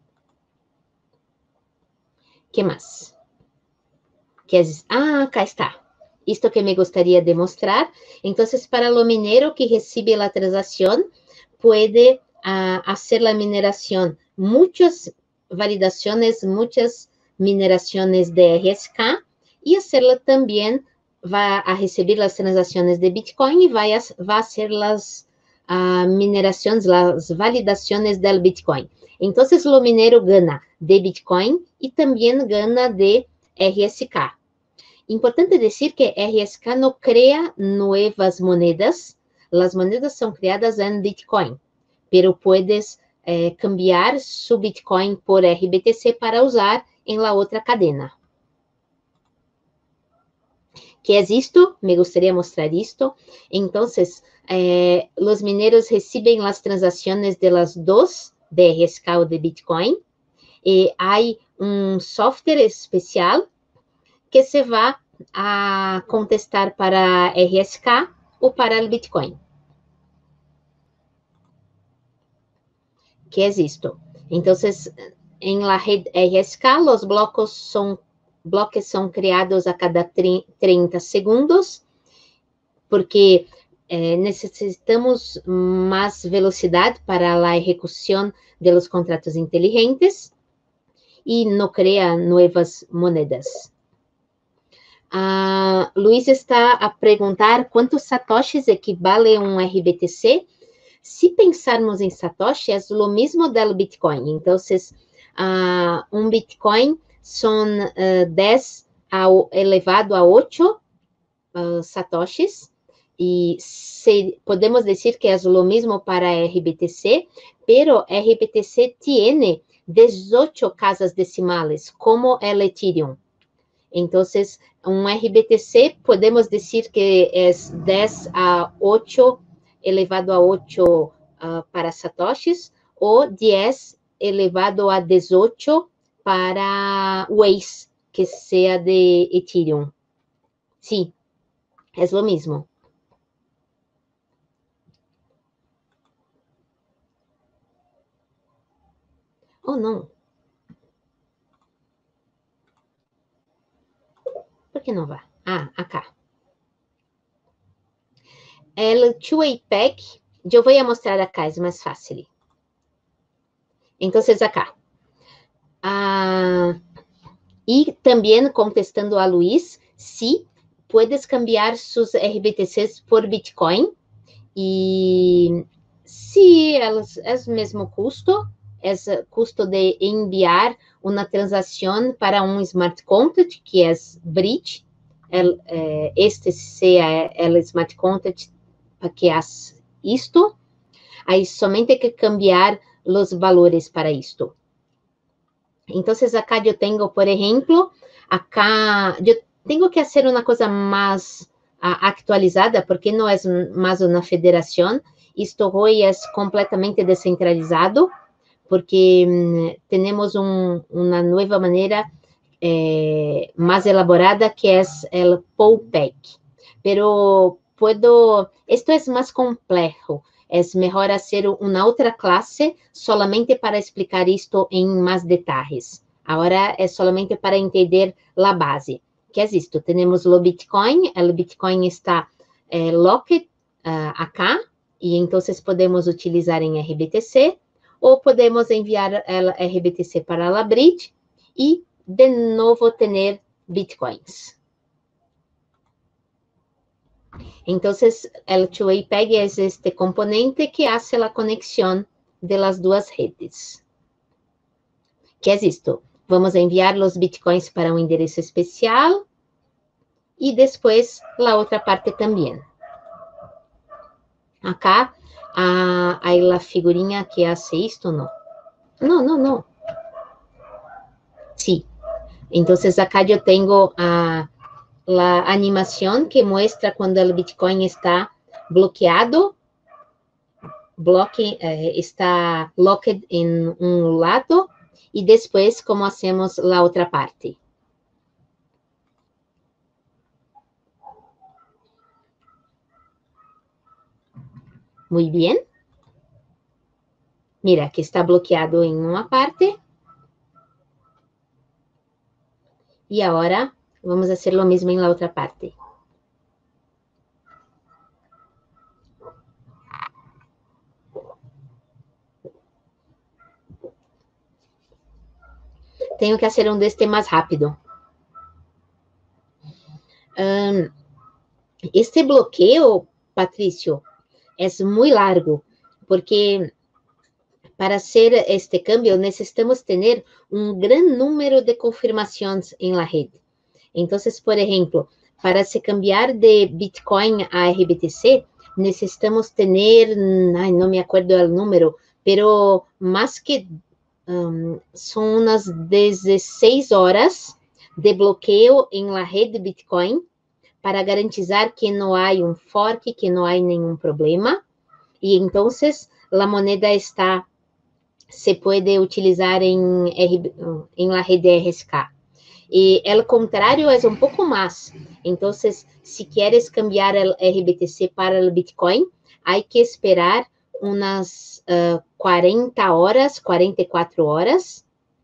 Que mais? Que es, ah, acá está. Isto que me gostaria de mostrar. Então, para o minero que recebe a transação, pode uh, hacer la mineración, muchas validaciones, muchas mineraciones de R S K y hacerla también, va a recibir las transacciones de Bitcoin y va a, va a hacer las uh, mineraciones, las validaciones del Bitcoin. Entonces, lo minero gana de Bitcoin y también gana de R S K. Importante decir que R S K no crea nuevas monedas. Las monedas son creadas en Bitcoin, pero puedes eh, cambiar su Bitcoin por R B T C para usar en la otra cadena. ¿Qué es esto? Me gustaría mostrar esto. Entonces, eh, los mineros reciben las transacciones de las dos, de R S K o de Bitcoin, y hay un software especial que se va a contestar para R S K o para el Bitcoin. ¿Qué es esto? Entonces, en la red R S K, los blocos son, bloques son creados a cada treinta segundos, porque eh, necesitamos más velocidad para la ejecución de los contratos inteligentes y no crea nuevas monedas. Uh, Luis está a perguntar quantos satoshis equivale um R B T C. Se pensarmos em satoshi, é o mesmo do Bitcoin. Então, uh, um Bitcoin são uh, dez ao, elevado a oito uh, satoshis. E se, podemos dizer que é o mesmo para R B T C, pero R B T C tem dezoito casas decimales, como o Ethereum. Então, um R B T C, podemos dizer que é dez a oito elevado a oito uh, para satoshis, ou dez elevado a dezoito para Waze, que seja de Ethereum. Sim, é o mesmo. Oh, não. Por que não vai? Ah, acá. El two-way-peg, eu vou mostrar acá, é mais fácil. Então, acá. Ah, e também contestando a Luiz, se puedes cambiar seus R B T Cs por Bitcoin, e se elas é o mesmo custo, é o custo de enviar uma transação para um smart contract, que é Bridge, el, eh, este sea o smart contract para que hace isto, aí somente hay que cambiar os valores para isto. Então, acá eu tenho, por exemplo, acá eu tenho que fazer uma coisa mais uh, actualizada, porque não é mais uma federação, isto hoje é completamente descentralizado, porque um, temos um, uma nova maneira eh, mais elaborada, que é o POWPEG. Pero puedo, esto es más complejo, es mejor hacer una otra clase solamente para explicar esto en más detalles. Ahora es solamente para entender la base. ¿Qué es esto? Tenemos lo Bitcoin, el Bitcoin está eh, locked uh, acá, y entonces podemos utilizar en R B T C, o podemos enviar el R B T C para la Bridge, y de nuevo tener Bitcoins. Entonces, el two-way-peg es este componente que hace la conexión de las dos redes. ¿Qué es esto? Vamos a enviar los bitcoins para un enderezo especial y después la otra parte también. Acá ah, hay la figurinha que hace esto, ¿no? No, no, no. Sí. Entonces, acá yo tengo a, la animación que muestra cuando el Bitcoin está bloqueado, bloque, eh, está locked en un lado, y después cómo hacemos la otra parte. Muy bien. Mira, que está bloqueado en una parte. Y ahora vamos a hacer lo mismo en la otra parte. Tenho que fazer um deste mais rápido. Um, este bloqueio, Patrício, é muito largo, porque para hacer este cambio necesitamos ter um grande número de confirmações em la rede. Então, por exemplo, para se cambiar de Bitcoin a R B T C, necesitamos ter, ai, não me acuerdo o número, pero mais que um, são umas dezesseis horas de bloqueio em la rede Bitcoin para garantizar que não há um fork, que não há nenhum problema. E então, a moneda está se pode utilizar em, em la rede R S K. E o contrário é um pouco mais. Então, se queres cambiar o R B T C para o Bitcoin, há que esperar umas uh, quarenta horas, quarenta e quatro horas,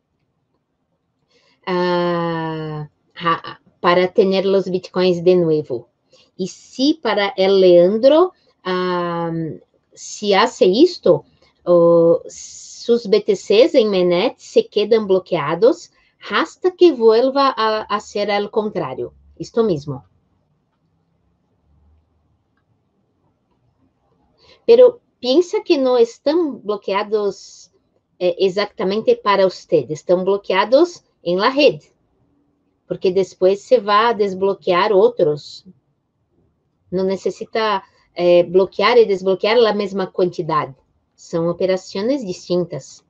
uh, para ter os Bitcoins de novo. E se para o Leandro, uh, se hace isto, uh, seus B T Cs em mainnet se quedam bloqueados hasta que vuelva a, a ser al contrário. Isto mesmo. Pero pensa que não estão bloqueados eh, exatamente para vocês, estão bloqueados em la rede, porque depois se vai desbloquear outros. Não necessita eh, bloquear e desbloquear a mesma quantidade. São operações distintas.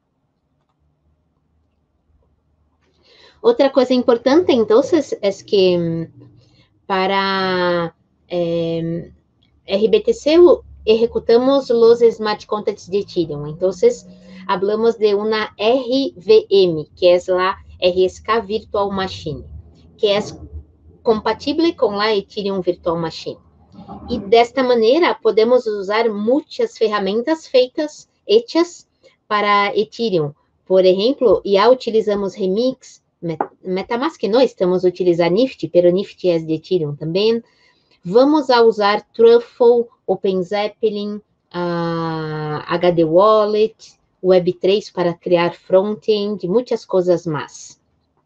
Outra coisa importante, então, é que para eh, R B T C executamos os smart contracts de Ethereum. Então, hablamos de uma R V M, que é a R S K Virtual Machine, que é compatível com a Ethereum Virtual Machine. E desta maneira, podemos usar muitas ferramentas feitas, hechas para Ethereum. Por exemplo, já utilizamos Remix, MetaMask não estamos utilizando Nifty, pero Nifty é de Ethereum também. Vamos a usar Truffle, OpenZeppelin, uh, H D Wallet, Web três para criar front-end, muitas coisas mais.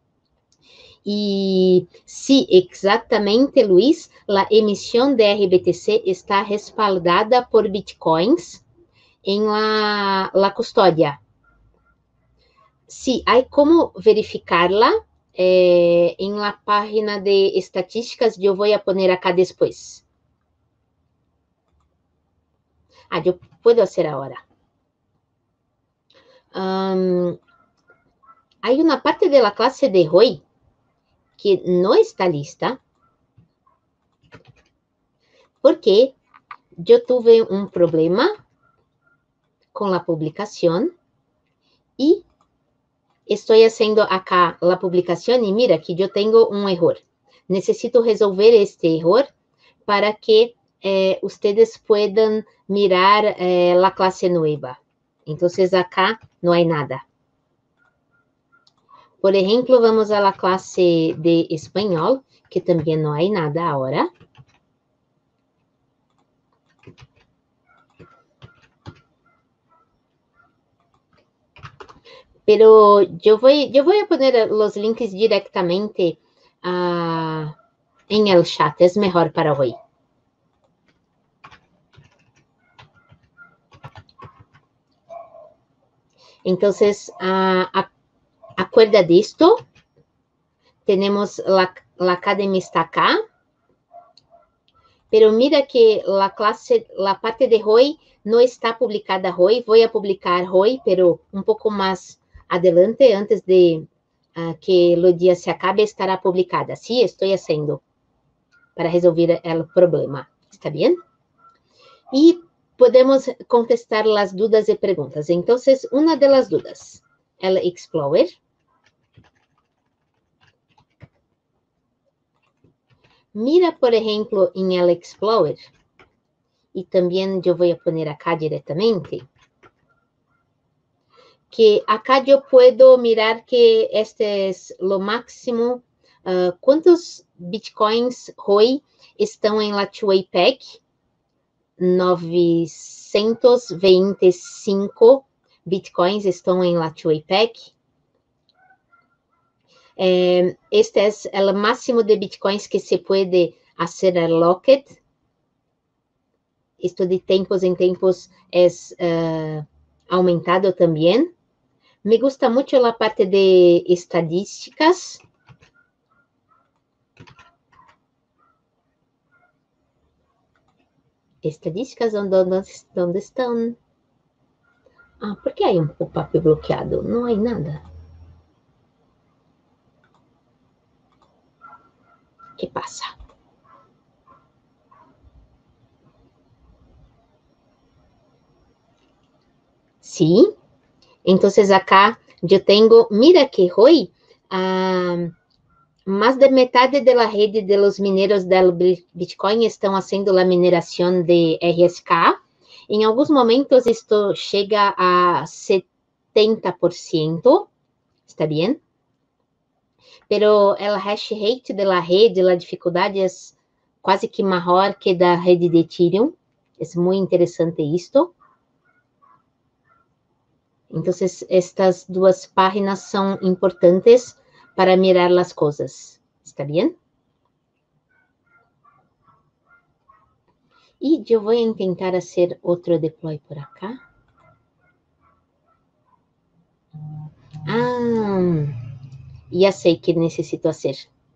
E se exatamente, Luiz, a emissão de R B T C está respaldada por Bitcoins em la, la custódia. Sí, hay como verificarla eh, en la página de estatísticas. Yo voy a poner acá después. Ah, yo puedo hacer ahora. Um, hay una parte de la clase de hoy que no está lista porque yo tuve un problema con la publicación y estou fazendo acá a publicação e mira que eu tenho um erro. Necessito resolver este erro para que eh, ustedes puedan mirar eh, a classe nova. Então, acá não há nada. Por exemplo, vamos à classe de espanhol, que também não há nada agora. Pero yo voy, yo voy a poner los links directamente uh, en el chat, es mejor para hoy. Entonces, uh, acuerda de esto. Tenemos la, la academia está acá. Pero mira que la clase, la parte de hoy no está publicada hoy. Voy a publicar hoy, pero un poco más adelante, antes de uh, que o dia se acabe estará publicada. Sim, estou fazendo para resolver o problema. ¿Está bem? E podemos contestar as dúvidas e perguntas. Então, uma das dúvidas, el Explorer. Mira, por exemplo, em el Explorer, e também eu vou poner acá diretamente, que acá eu posso mirar que este é o máximo, uh, quantos bitcoins hoje estão em la Chuaipec? novecentos e vinte e cinco bitcoins estão em la Chuaipec. Eh, este é o máximo de bitcoins que se pode fazer locked. Isto de tempos em tempos é uh, aumentado também. Me gusta muito a parte de estadísticas. Estadísticas, onde, onde estão? Ah, por que há um pop-up bloqueado? Não há nada. O que passa? Sim. Então, acá eu tenho, mira que hoje, ah, mais de metade da rede de los mineros do Bitcoin estão fazendo a mineração de R S K. Em alguns momentos, isto chega a setenta por cento. Está bem? Pero o hash rate da rede, a dificuldade é quase que maior que da rede de Ethereum. É muito interessante isto. Então, estas duas páginas são importantes para mirar as coisas. ¿Está bem? E eu vou tentar fazer outro deploy por acá. Ah, já sei que necessito fazer.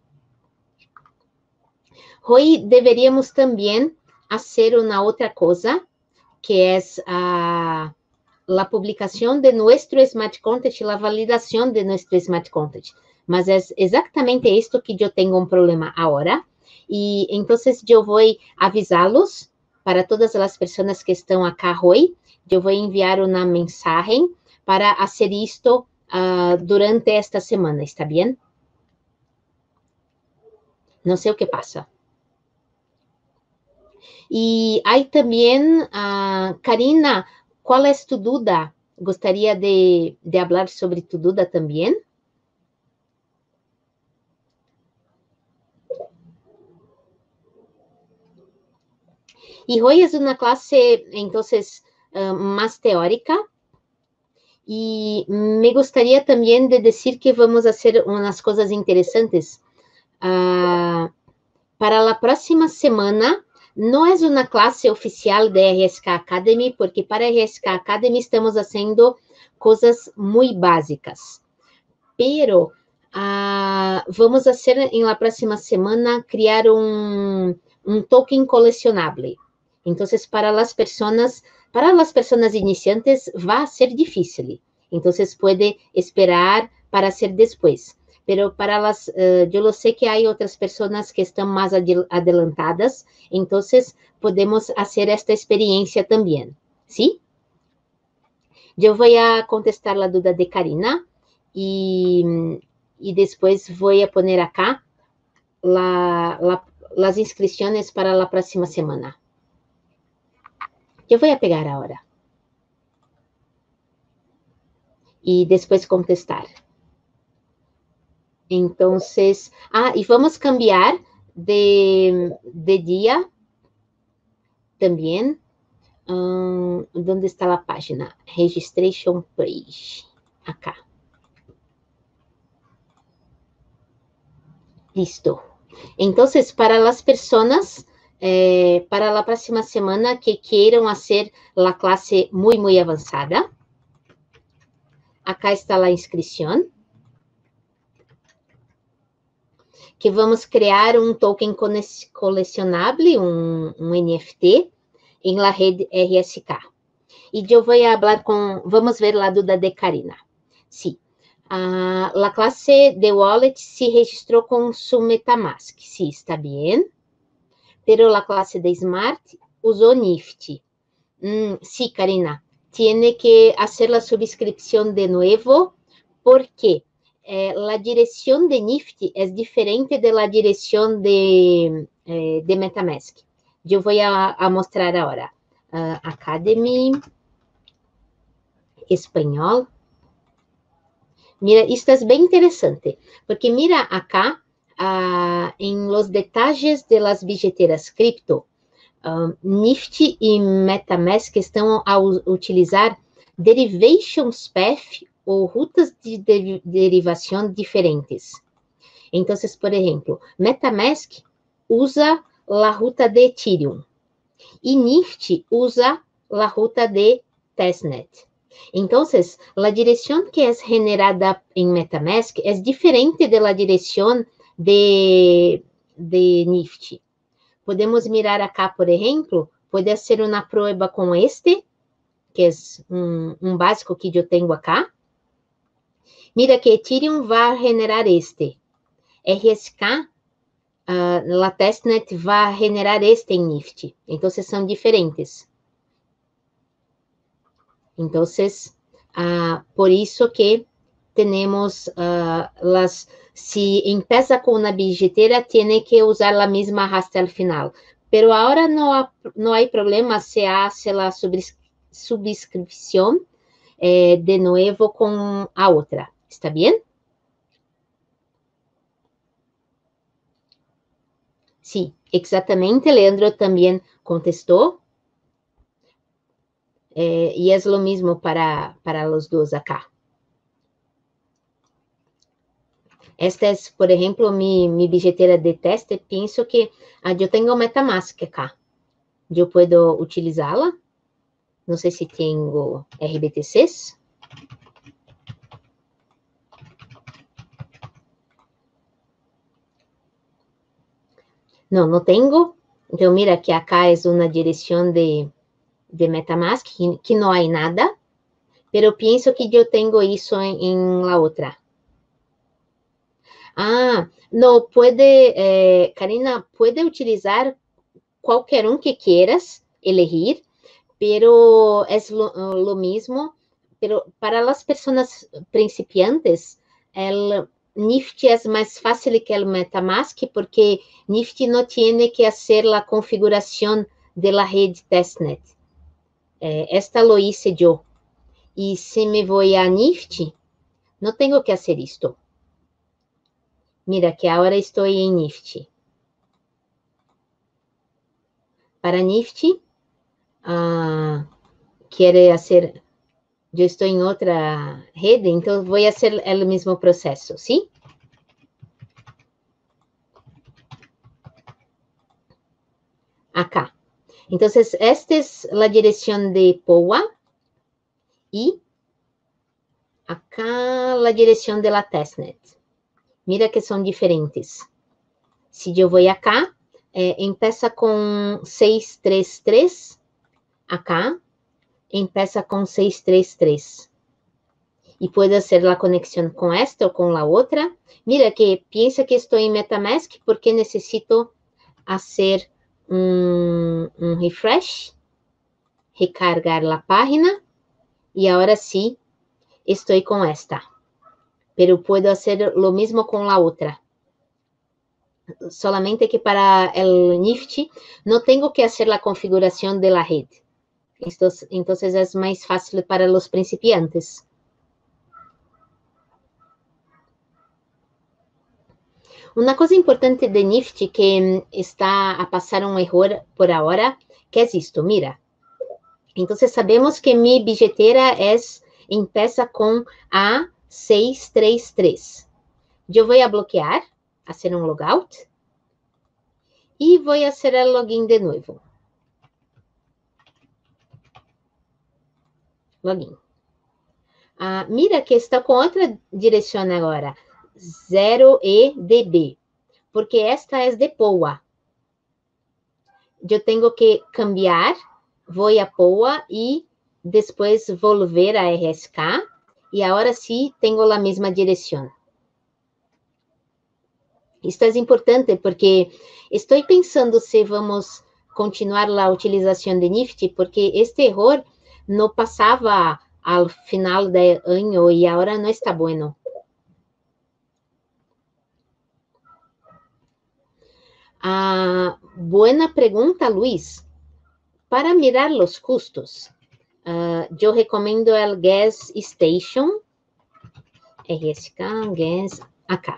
Hoje deveríamos também fazer uma outra coisa, que é a la publicación de nuestro smart contract y la validación de nuestro smart contract. Mas é exatamente esto que eu tenho um problema agora. E então eu vou avisá-los para todas as pessoas que estão acá hoje. Eu vou enviar uma mensagem para fazer isto uh, durante esta semana. ¿Está bem? Não sei o que passa. E aí também, uh, Karina, qual é tu dúvida? Gostaria de, de falar sobre tu dúvida também? E hoje é uma classe, então, uh, mais teórica. E me gostaria também de dizer que vamos fazer umas coisas interessantes. Uh, para a próxima semana, não é uma classe oficial de R S K Academy, porque para R S K Academy estamos fazendo coisas muito básicas. Pero uh, vamos fazer em la próxima semana criar um, um token colecionável. Então, para as pessoas, para as pessoas iniciantes, vai ser difícil. Então, pode esperar para ser depois. Pero para las, uh, eu sei que há outras pessoas que estão mais adelantadas, então podemos fazer esta experiência também, sim? Eu vou contestar a dúvida de Karina e, e depois vou poner acá la, la, las inscrições para a próxima semana. Eu vou pegar agora e depois contestar. Então, ah, e vamos cambiar de, de dia também. Um, onde está a página? Registration page. Acá. Listo. Então, para as pessoas, eh, para a próxima semana que queiram fazer a classe muito, muito avançada, acá está a inscrição. Que vamos criar um token colecionável, um, um N F T, em la rede R S K. E eu vou falar com, vamos ver a dúvida de Karina. Sim, Ah, la clase de wallet se registrou com su MetaMask. Sí, está bien. Pero la clase de Smart usó Nifty. Mm, sí, Karina. Tiene que hacer la suscripción de nuevo porque eh, la dirección de Nifty es diferente de la dirección de, eh, de MetaMask. Yo voy a, a mostrar ahora. Uh, Academy Espanhol. Mira, isto é bem interessante, porque mira acá, uh, em los detalles de las billeteras cripto, uh, Nifty e MetaMask estão a utilizar derivations path ou rutas de, de derivação diferentes. Então, por exemplo, MetaMask usa a ruta de Ethereum e Nifty usa a ruta de Testnet. Entonces, la dirección que es generada en MetaMask es diferente de la dirección de, de Nifty. Podemos mirar acá, por ejemplo, puede hacer una prueba con este, que es un, un básico que yo tengo acá. Mira que Ethereum va a generar este. R S K, uh, la testnet va a generar este en Nifty. Entonces, son diferentes. Entonces, uh, por eso que tenemos uh, las, si empieza con una billetera, tiene que usar la misma hasta el final. Pero ahora no, ha, no hay problema, se hace la suscripción eh, de nuevo con a otra. ¿Está bien? Sí, exactamente. Leandro también contestó. Eh, y es lo mismo para, para los dos acá. Esta é, por exemplo, minha, minha bilheteira de teste. Penso que ah, eu tenho MetaMask acá. Eu posso utilizá-la. Não sei se tenho R B T Cs. Não, não tenho. Então, mira que acá é uma direção de, de MetaMask, que, que não há nada. Pero penso que eu tenho isso em, em la outra. Ah, não, pode, eh, Karina, pode utilizar qualquer um que quieras elegir, pero es lo, lo mismo, pero para las personas principiantes, el Nifty es más fácil que el MetaMask porque Nifty no tiene que hacer la configuración de la red testnet. Eh, esta lo hice yo. Y si me voy a Nifty, no tengo que hacer esto. Mira que ahora estoy en Nifty. Para Nifty, uh, quiere hacer... Eu estou em outra rede, então vou fazer o mesmo processo, ¿sí? Acá. Então, esta é a direção de P O A e acá a direção de la testnet. Mira que são diferentes. Se eu vou acá, eh, empieza com seiscentos e trinta e três, acá, empieza com seiscentos e trinta e três. E pode ser a conexão com esta ou com a outra. Mira que pensa que estou em MetaMask porque necessito fazer um, um refresh, recargar a página e agora sim estou com esta. Pero puedo hacer lo mismo con la otra. Solamente que para el Nifty no tengo que hacer la configuración de la red. Entonces, entonces es más fácil para los principiantes. Una cosa importante de Nifty que está a pasar un error por ahora, que es esto, mira. Entonces sabemos que mi billetera es, empieza con A seiscentos e trinta e três. Eu vou a bloquear, fazer um logout, e vou fazer o login de novo. Login. Ah, mira que está com outra direção agora, zero E D B, porque esta é de P O A. Eu tenho que cambiar, vou a P O A e depois volver a R S K y ahora sí tengo la misma dirección. Esto es importante porque estoy pensando si vamos continuar la utilización de Nifty, porque este error no pasaba al final del año y ahora no está bueno. Ah, buena pregunta, Luis. Para mirar los costos, uh, yo recomiendo el Gas Station, R S K, Gas, acá.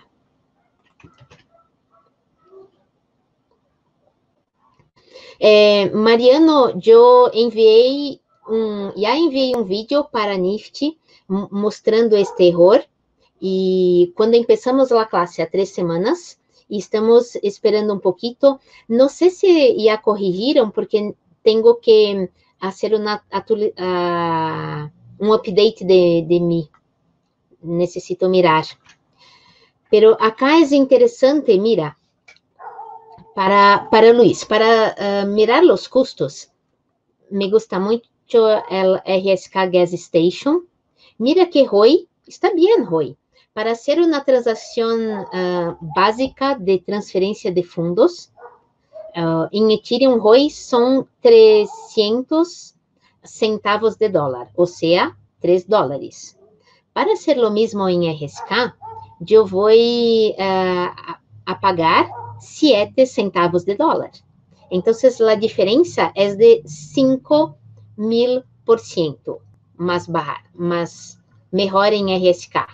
Eh, Mariano, yo enviei um, já enviei um vídeo para Nifty mostrando este error, e quando começamos a classe há três semanas, e estamos esperando um pouquinho, não sei se já corrigiram, porque tenho que fazer uma, uh, um update de, de mim, necessito mirar. Pero acá é interessante, mira, para, para Luis, para uh, mirar os custos, me gusta muito el R S K Gas Station. Mira que R O I está bien, R O I. Para hacer una transacción uh, básica de transferencia de fondos, uh, en Ethereum R O I son trescientos centavos de dólar, o sea, tres dólares. Para hacer lo mismo en R S K, yo voy uh, a pagar siete centavos de dólar. Entonces, la diferencia es de cinco mil por ciento más baja, más mejor en R S K.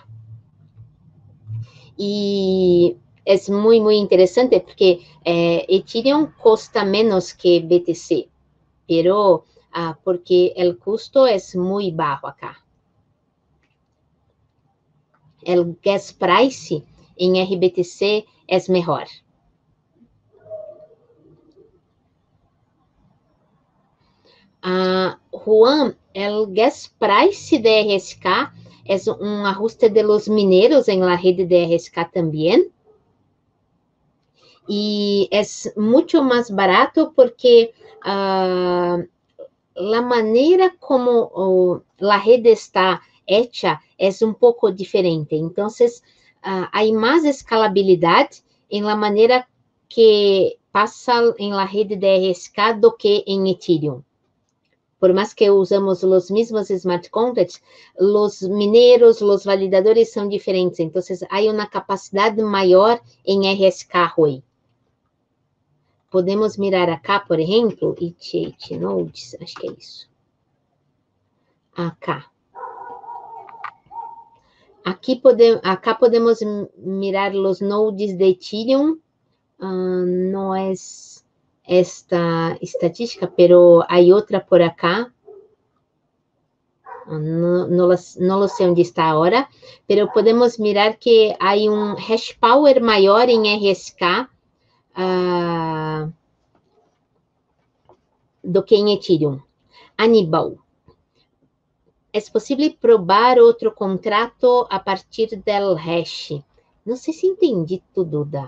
Y es muy, muy interesante porque eh, Ethereum cuesta menos que B T C, pero uh, porque el costo es muy bajo acá. El gas price en R B T C es mejor. Uh, Juan, el gas price de R S K es un ajuste de los mineros en la red de R S K también. Y es mucho más barato porque uh, la manera como uh, la red está hecha es un poco diferente. Entonces, uh, hay más escalabilidad en la manera que pasa en la red de R S K do que en Ethereum. Por más que usamos los mismos smart contracts, los mineros, los validadores son diferentes. Entonces, hay una capacidad mayor en R S K R O I. Podemos mirar acá, por ejemplo, E T H Nodes, acho que é isso. Acá. Aqui pode, acá podemos mirar os nodes de Ethereum. Uh, não é esta estatística, pero hay outra por acá. No, no, no lo sé onde está agora, pero podemos mirar que há um hash power maior em R S K uh, do que em Ethereum. Aníbal, é possível provar outro contrato a partir do hash? Não sei se entendi tudo, Duda.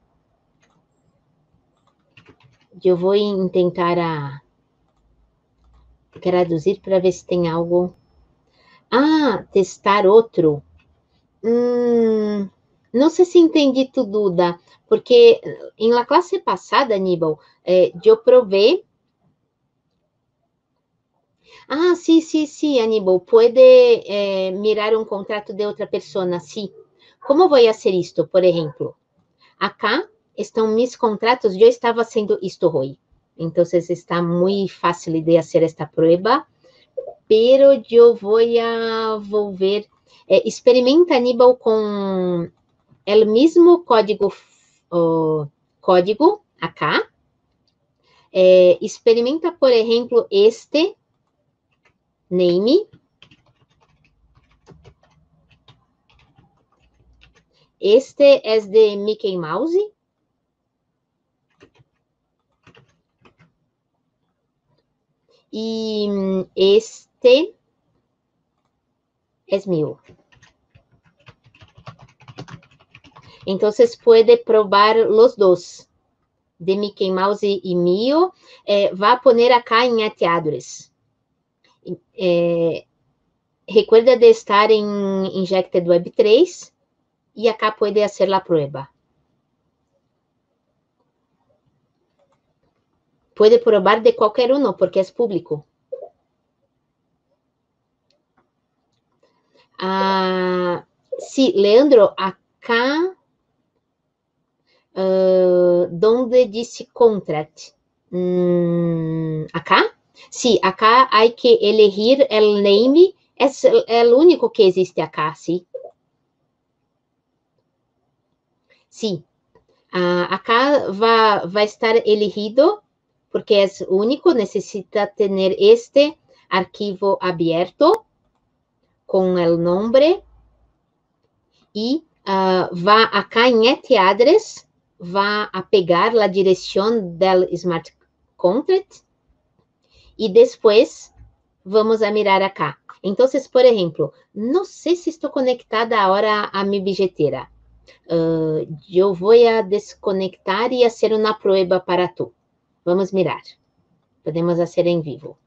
Eu vou tentar a traduzir para ver se tem algo. Ah, testar outro. Hum, não sei se entendi tudo, Duda, porque em la classe passada, Aníbal, eh, eu provei. Ah, sí, sí, sí, Aníbal, puede eh, mirar un contrato de otra persona, sí. ¿Cómo voy a hacer esto? Por ejemplo, acá están mis contratos, yo estaba haciendo esto hoy, entonces está muy fácil de hacer esta prueba, pero yo voy a volver, eh, experimenta, Aníbal, con el mismo código, oh, código acá, eh, experimenta, por ejemplo, este, name. Este es de Mickey Mouse. Y este es mío. Entonces puede probar los dos, de Mickey Mouse y mío. Eh, va a poner acá en ateadores. Eh, recuerda de estar em Injected Web três e acá pode fazer a prueba. Pode probar de qualquer um, porque é público. Ah, sí, Leandro, acá, uh, donde dice contract, mm, acá, sí, acá hay que elegir el name, es el, el único que existe acá, sí. Sí, uh, acá va, va a estar elegido, porque es único, necesita tener este archivo abierto con el nombre. E uh, vá acá em At Address, vá a pegar a direção do Smart Contract e depois vamos a mirar acá. Então, por exemplo, não sei se estou conectada agora a minha bilheteira. Uh, eu vou a desconectar e fazer uma prueba para tu. Vamos mirar. Podemos fazer em vivo.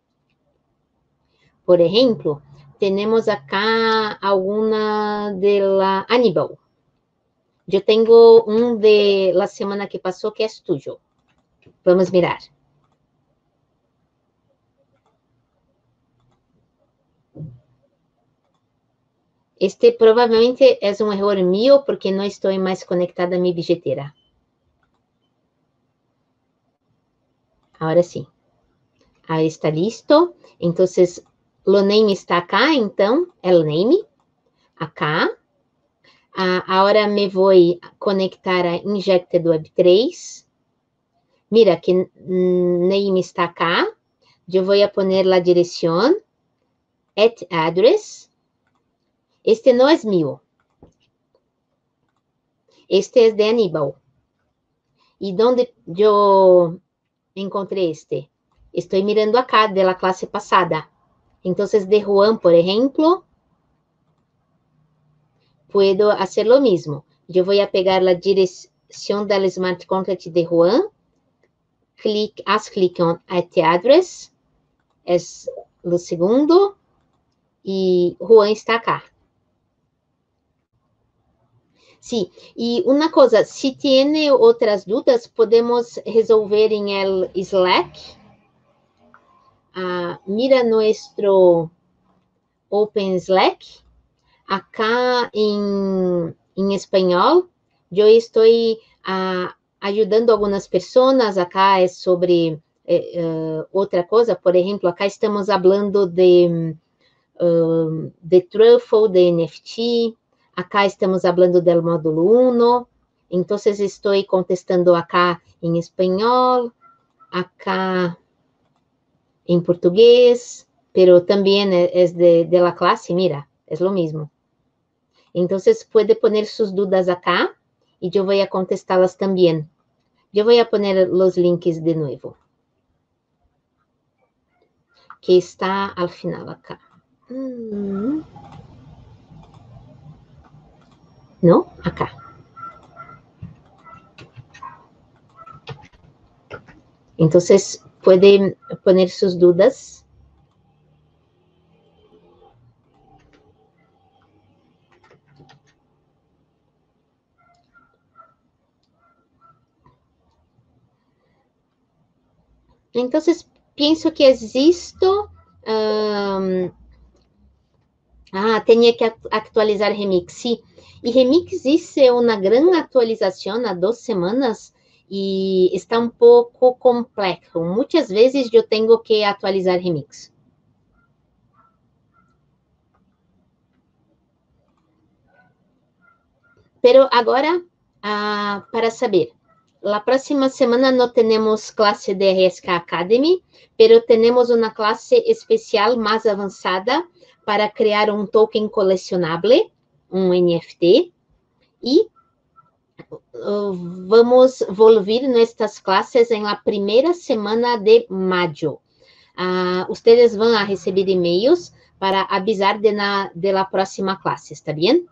Por exemplo, temos acá alguma de la Aníbal. Eu tenho um de la semana que passou que é tuyo. Vamos mirar. Este provavelmente é um erro meu porque não estou mais conectada a minha bilheteira. Agora sim. Aí está listo. Então, o name está acá, então, é o name. Acá. Ah, agora me vou conectar a Injected Web três. Mira que name está acá. Eu vou a poner a direção. At address. Este não é meu. Este é de Aníbal. E onde eu encontrei este? Estou mirando acá, de la classe passada. Então, de Juan, por exemplo, puedo hacer lo mismo. Eu vou a pegar a direção da Smart Contract de Juan, clic, haz clic on At Address, é o segundo, e Juan está acá. Sim, e uma coisa, se tem outras dúvidas, podemos resolver em el Slack. Ah, mira nuestro Open Slack. Acá em, em espanhol, eu estou ah, ajudando algumas pessoas. Acá é sobre eh, uh, outra coisa. Por exemplo, acá estamos falando de, uh, de Truffle, de N F T. Acá estamos falando do módulo um. Então, estou contestando acá em espanhol, acá em português, pero também é de, de la classe, mira, é o mesmo. Então, pode poner suas dúvidas acá e eu vou a contestá-las também. Eu vou a poner os links de novo, que está ao final acá. Hum. Não? Acá. Então, pode poner suas dúvidas. Então, penso que existe. Um, ah, tinha que atualizar Remix. Sim. E Remix isso é uma grande atualização há duas semanas e está um pouco complexo. Muitas vezes eu tenho que atualizar Remix. Pero agora, ah, para saber, la próxima semana não temos classe de R S K Academy, pero temos uma classe especial mais avançada para criar um token colecionável, um N F T, e uh, vamos volver nestas classes em la primeira semana de maio. Uh, ustedes vão a receber e-mails para avisar de, na, de la próxima classe, está bem?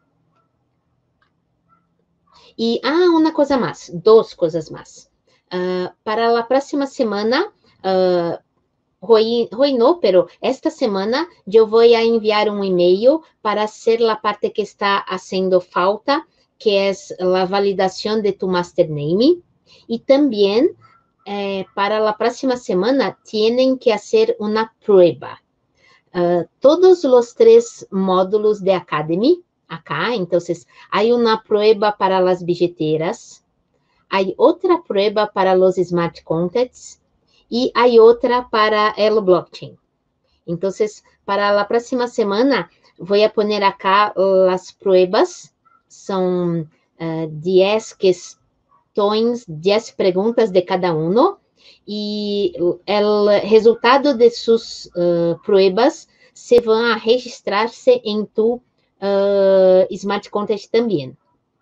E, ah, uma coisa mais, duas coisas mais. Uh, para a próxima semana, uh, hoy, hoy no, pero esta semana yo voy a enviar un email para hacer la parte que está haciendo falta, que es la validación de tu master name. Y también eh, para la próxima semana tienen que hacer una prueba. Uh, todos los tres módulos de Academy, acá, entonces, hay una prueba para las billeteras, hay otra prueba para los smart contracts y hay otra para el blockchain. Entonces, para la próxima semana, voy a poner acá las pruebas, son uh, diez questões, diez preguntas de cada uno, y el resultado de sus uh, pruebas se van a registrarse en tu uh, smart contract también.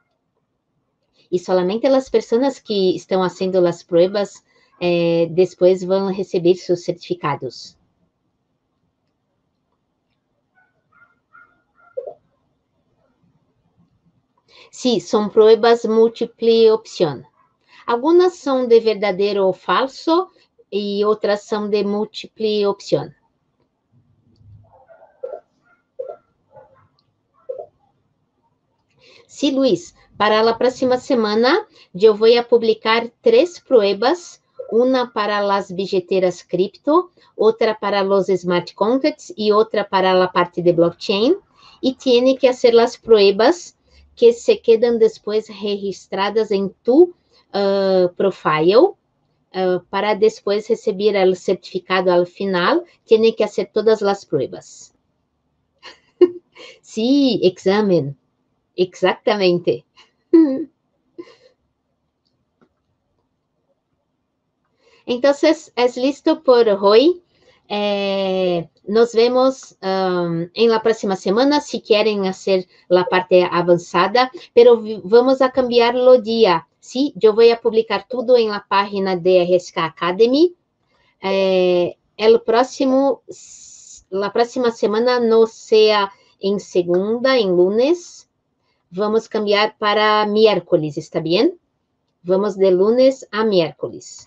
Y solamente las personas que están haciendo las pruebas eh, después van a recibir sus certificados. Sí, son pruebas múltiple opción. Algunas son de verdadero o falso y otras son de múltiple opción. Sí, Luis, para la próxima semana yo voy a publicar tres pruebas, una para las billeteras cripto, otra para los smart contracts y otra para la parte de blockchain, y tiene que hacer las pruebas que se quedan después registradas en tu uh, profile, uh, para después recibir el certificado al final, tiene que hacer todas las pruebas. Sí, examen. Exactamente. Entonces, es listo por hoy. Eh, nos vemos um, en la próxima semana si quieren hacer la parte avanzada, pero vamos a cambiarlo día. Sí, yo voy a publicar todo en la página de R S K Academy. Eh, el próximo, la próxima semana no sea en segunda, en lunes. Vamos cambiar para miércoles, ¿está bien? Vamos de lunes a miércoles.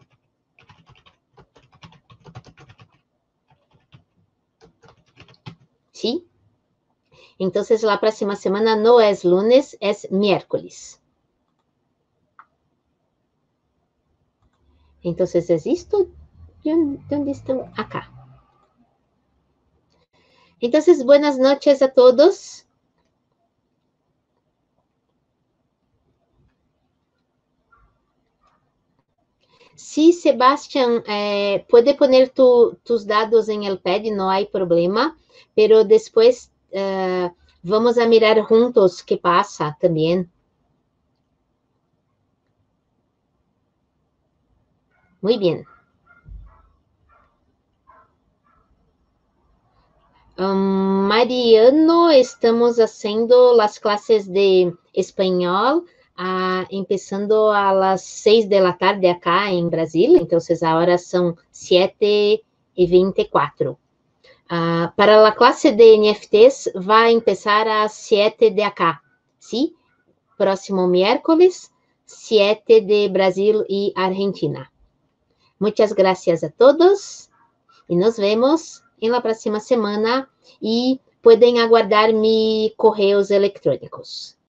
¿Sí? Entonces, la próxima semana no es lunes, es miércoles. Entonces, ¿es esto? ¿Dónde están? Acá. Entonces, buenas noches a todos. Sí, Sebastián, eh, puede poner tu, tus datos en el pad, no hay problema, pero después eh, vamos a mirar juntos qué pasa también. Muy bien. Um, Mariano, estamos haciendo las clases de español, uh, empezando a las seis de la tarde acá en Brasil, entonces ahora son siete y veinticuatro. Uh, para la clase de N F Ts va a empezar a siete de acá, ¿sí? Próximo miércoles, siete de Brasil y Argentina. Muchas gracias a todos y nos vemos en la próxima semana y pueden aguardar mis correos electrónicos.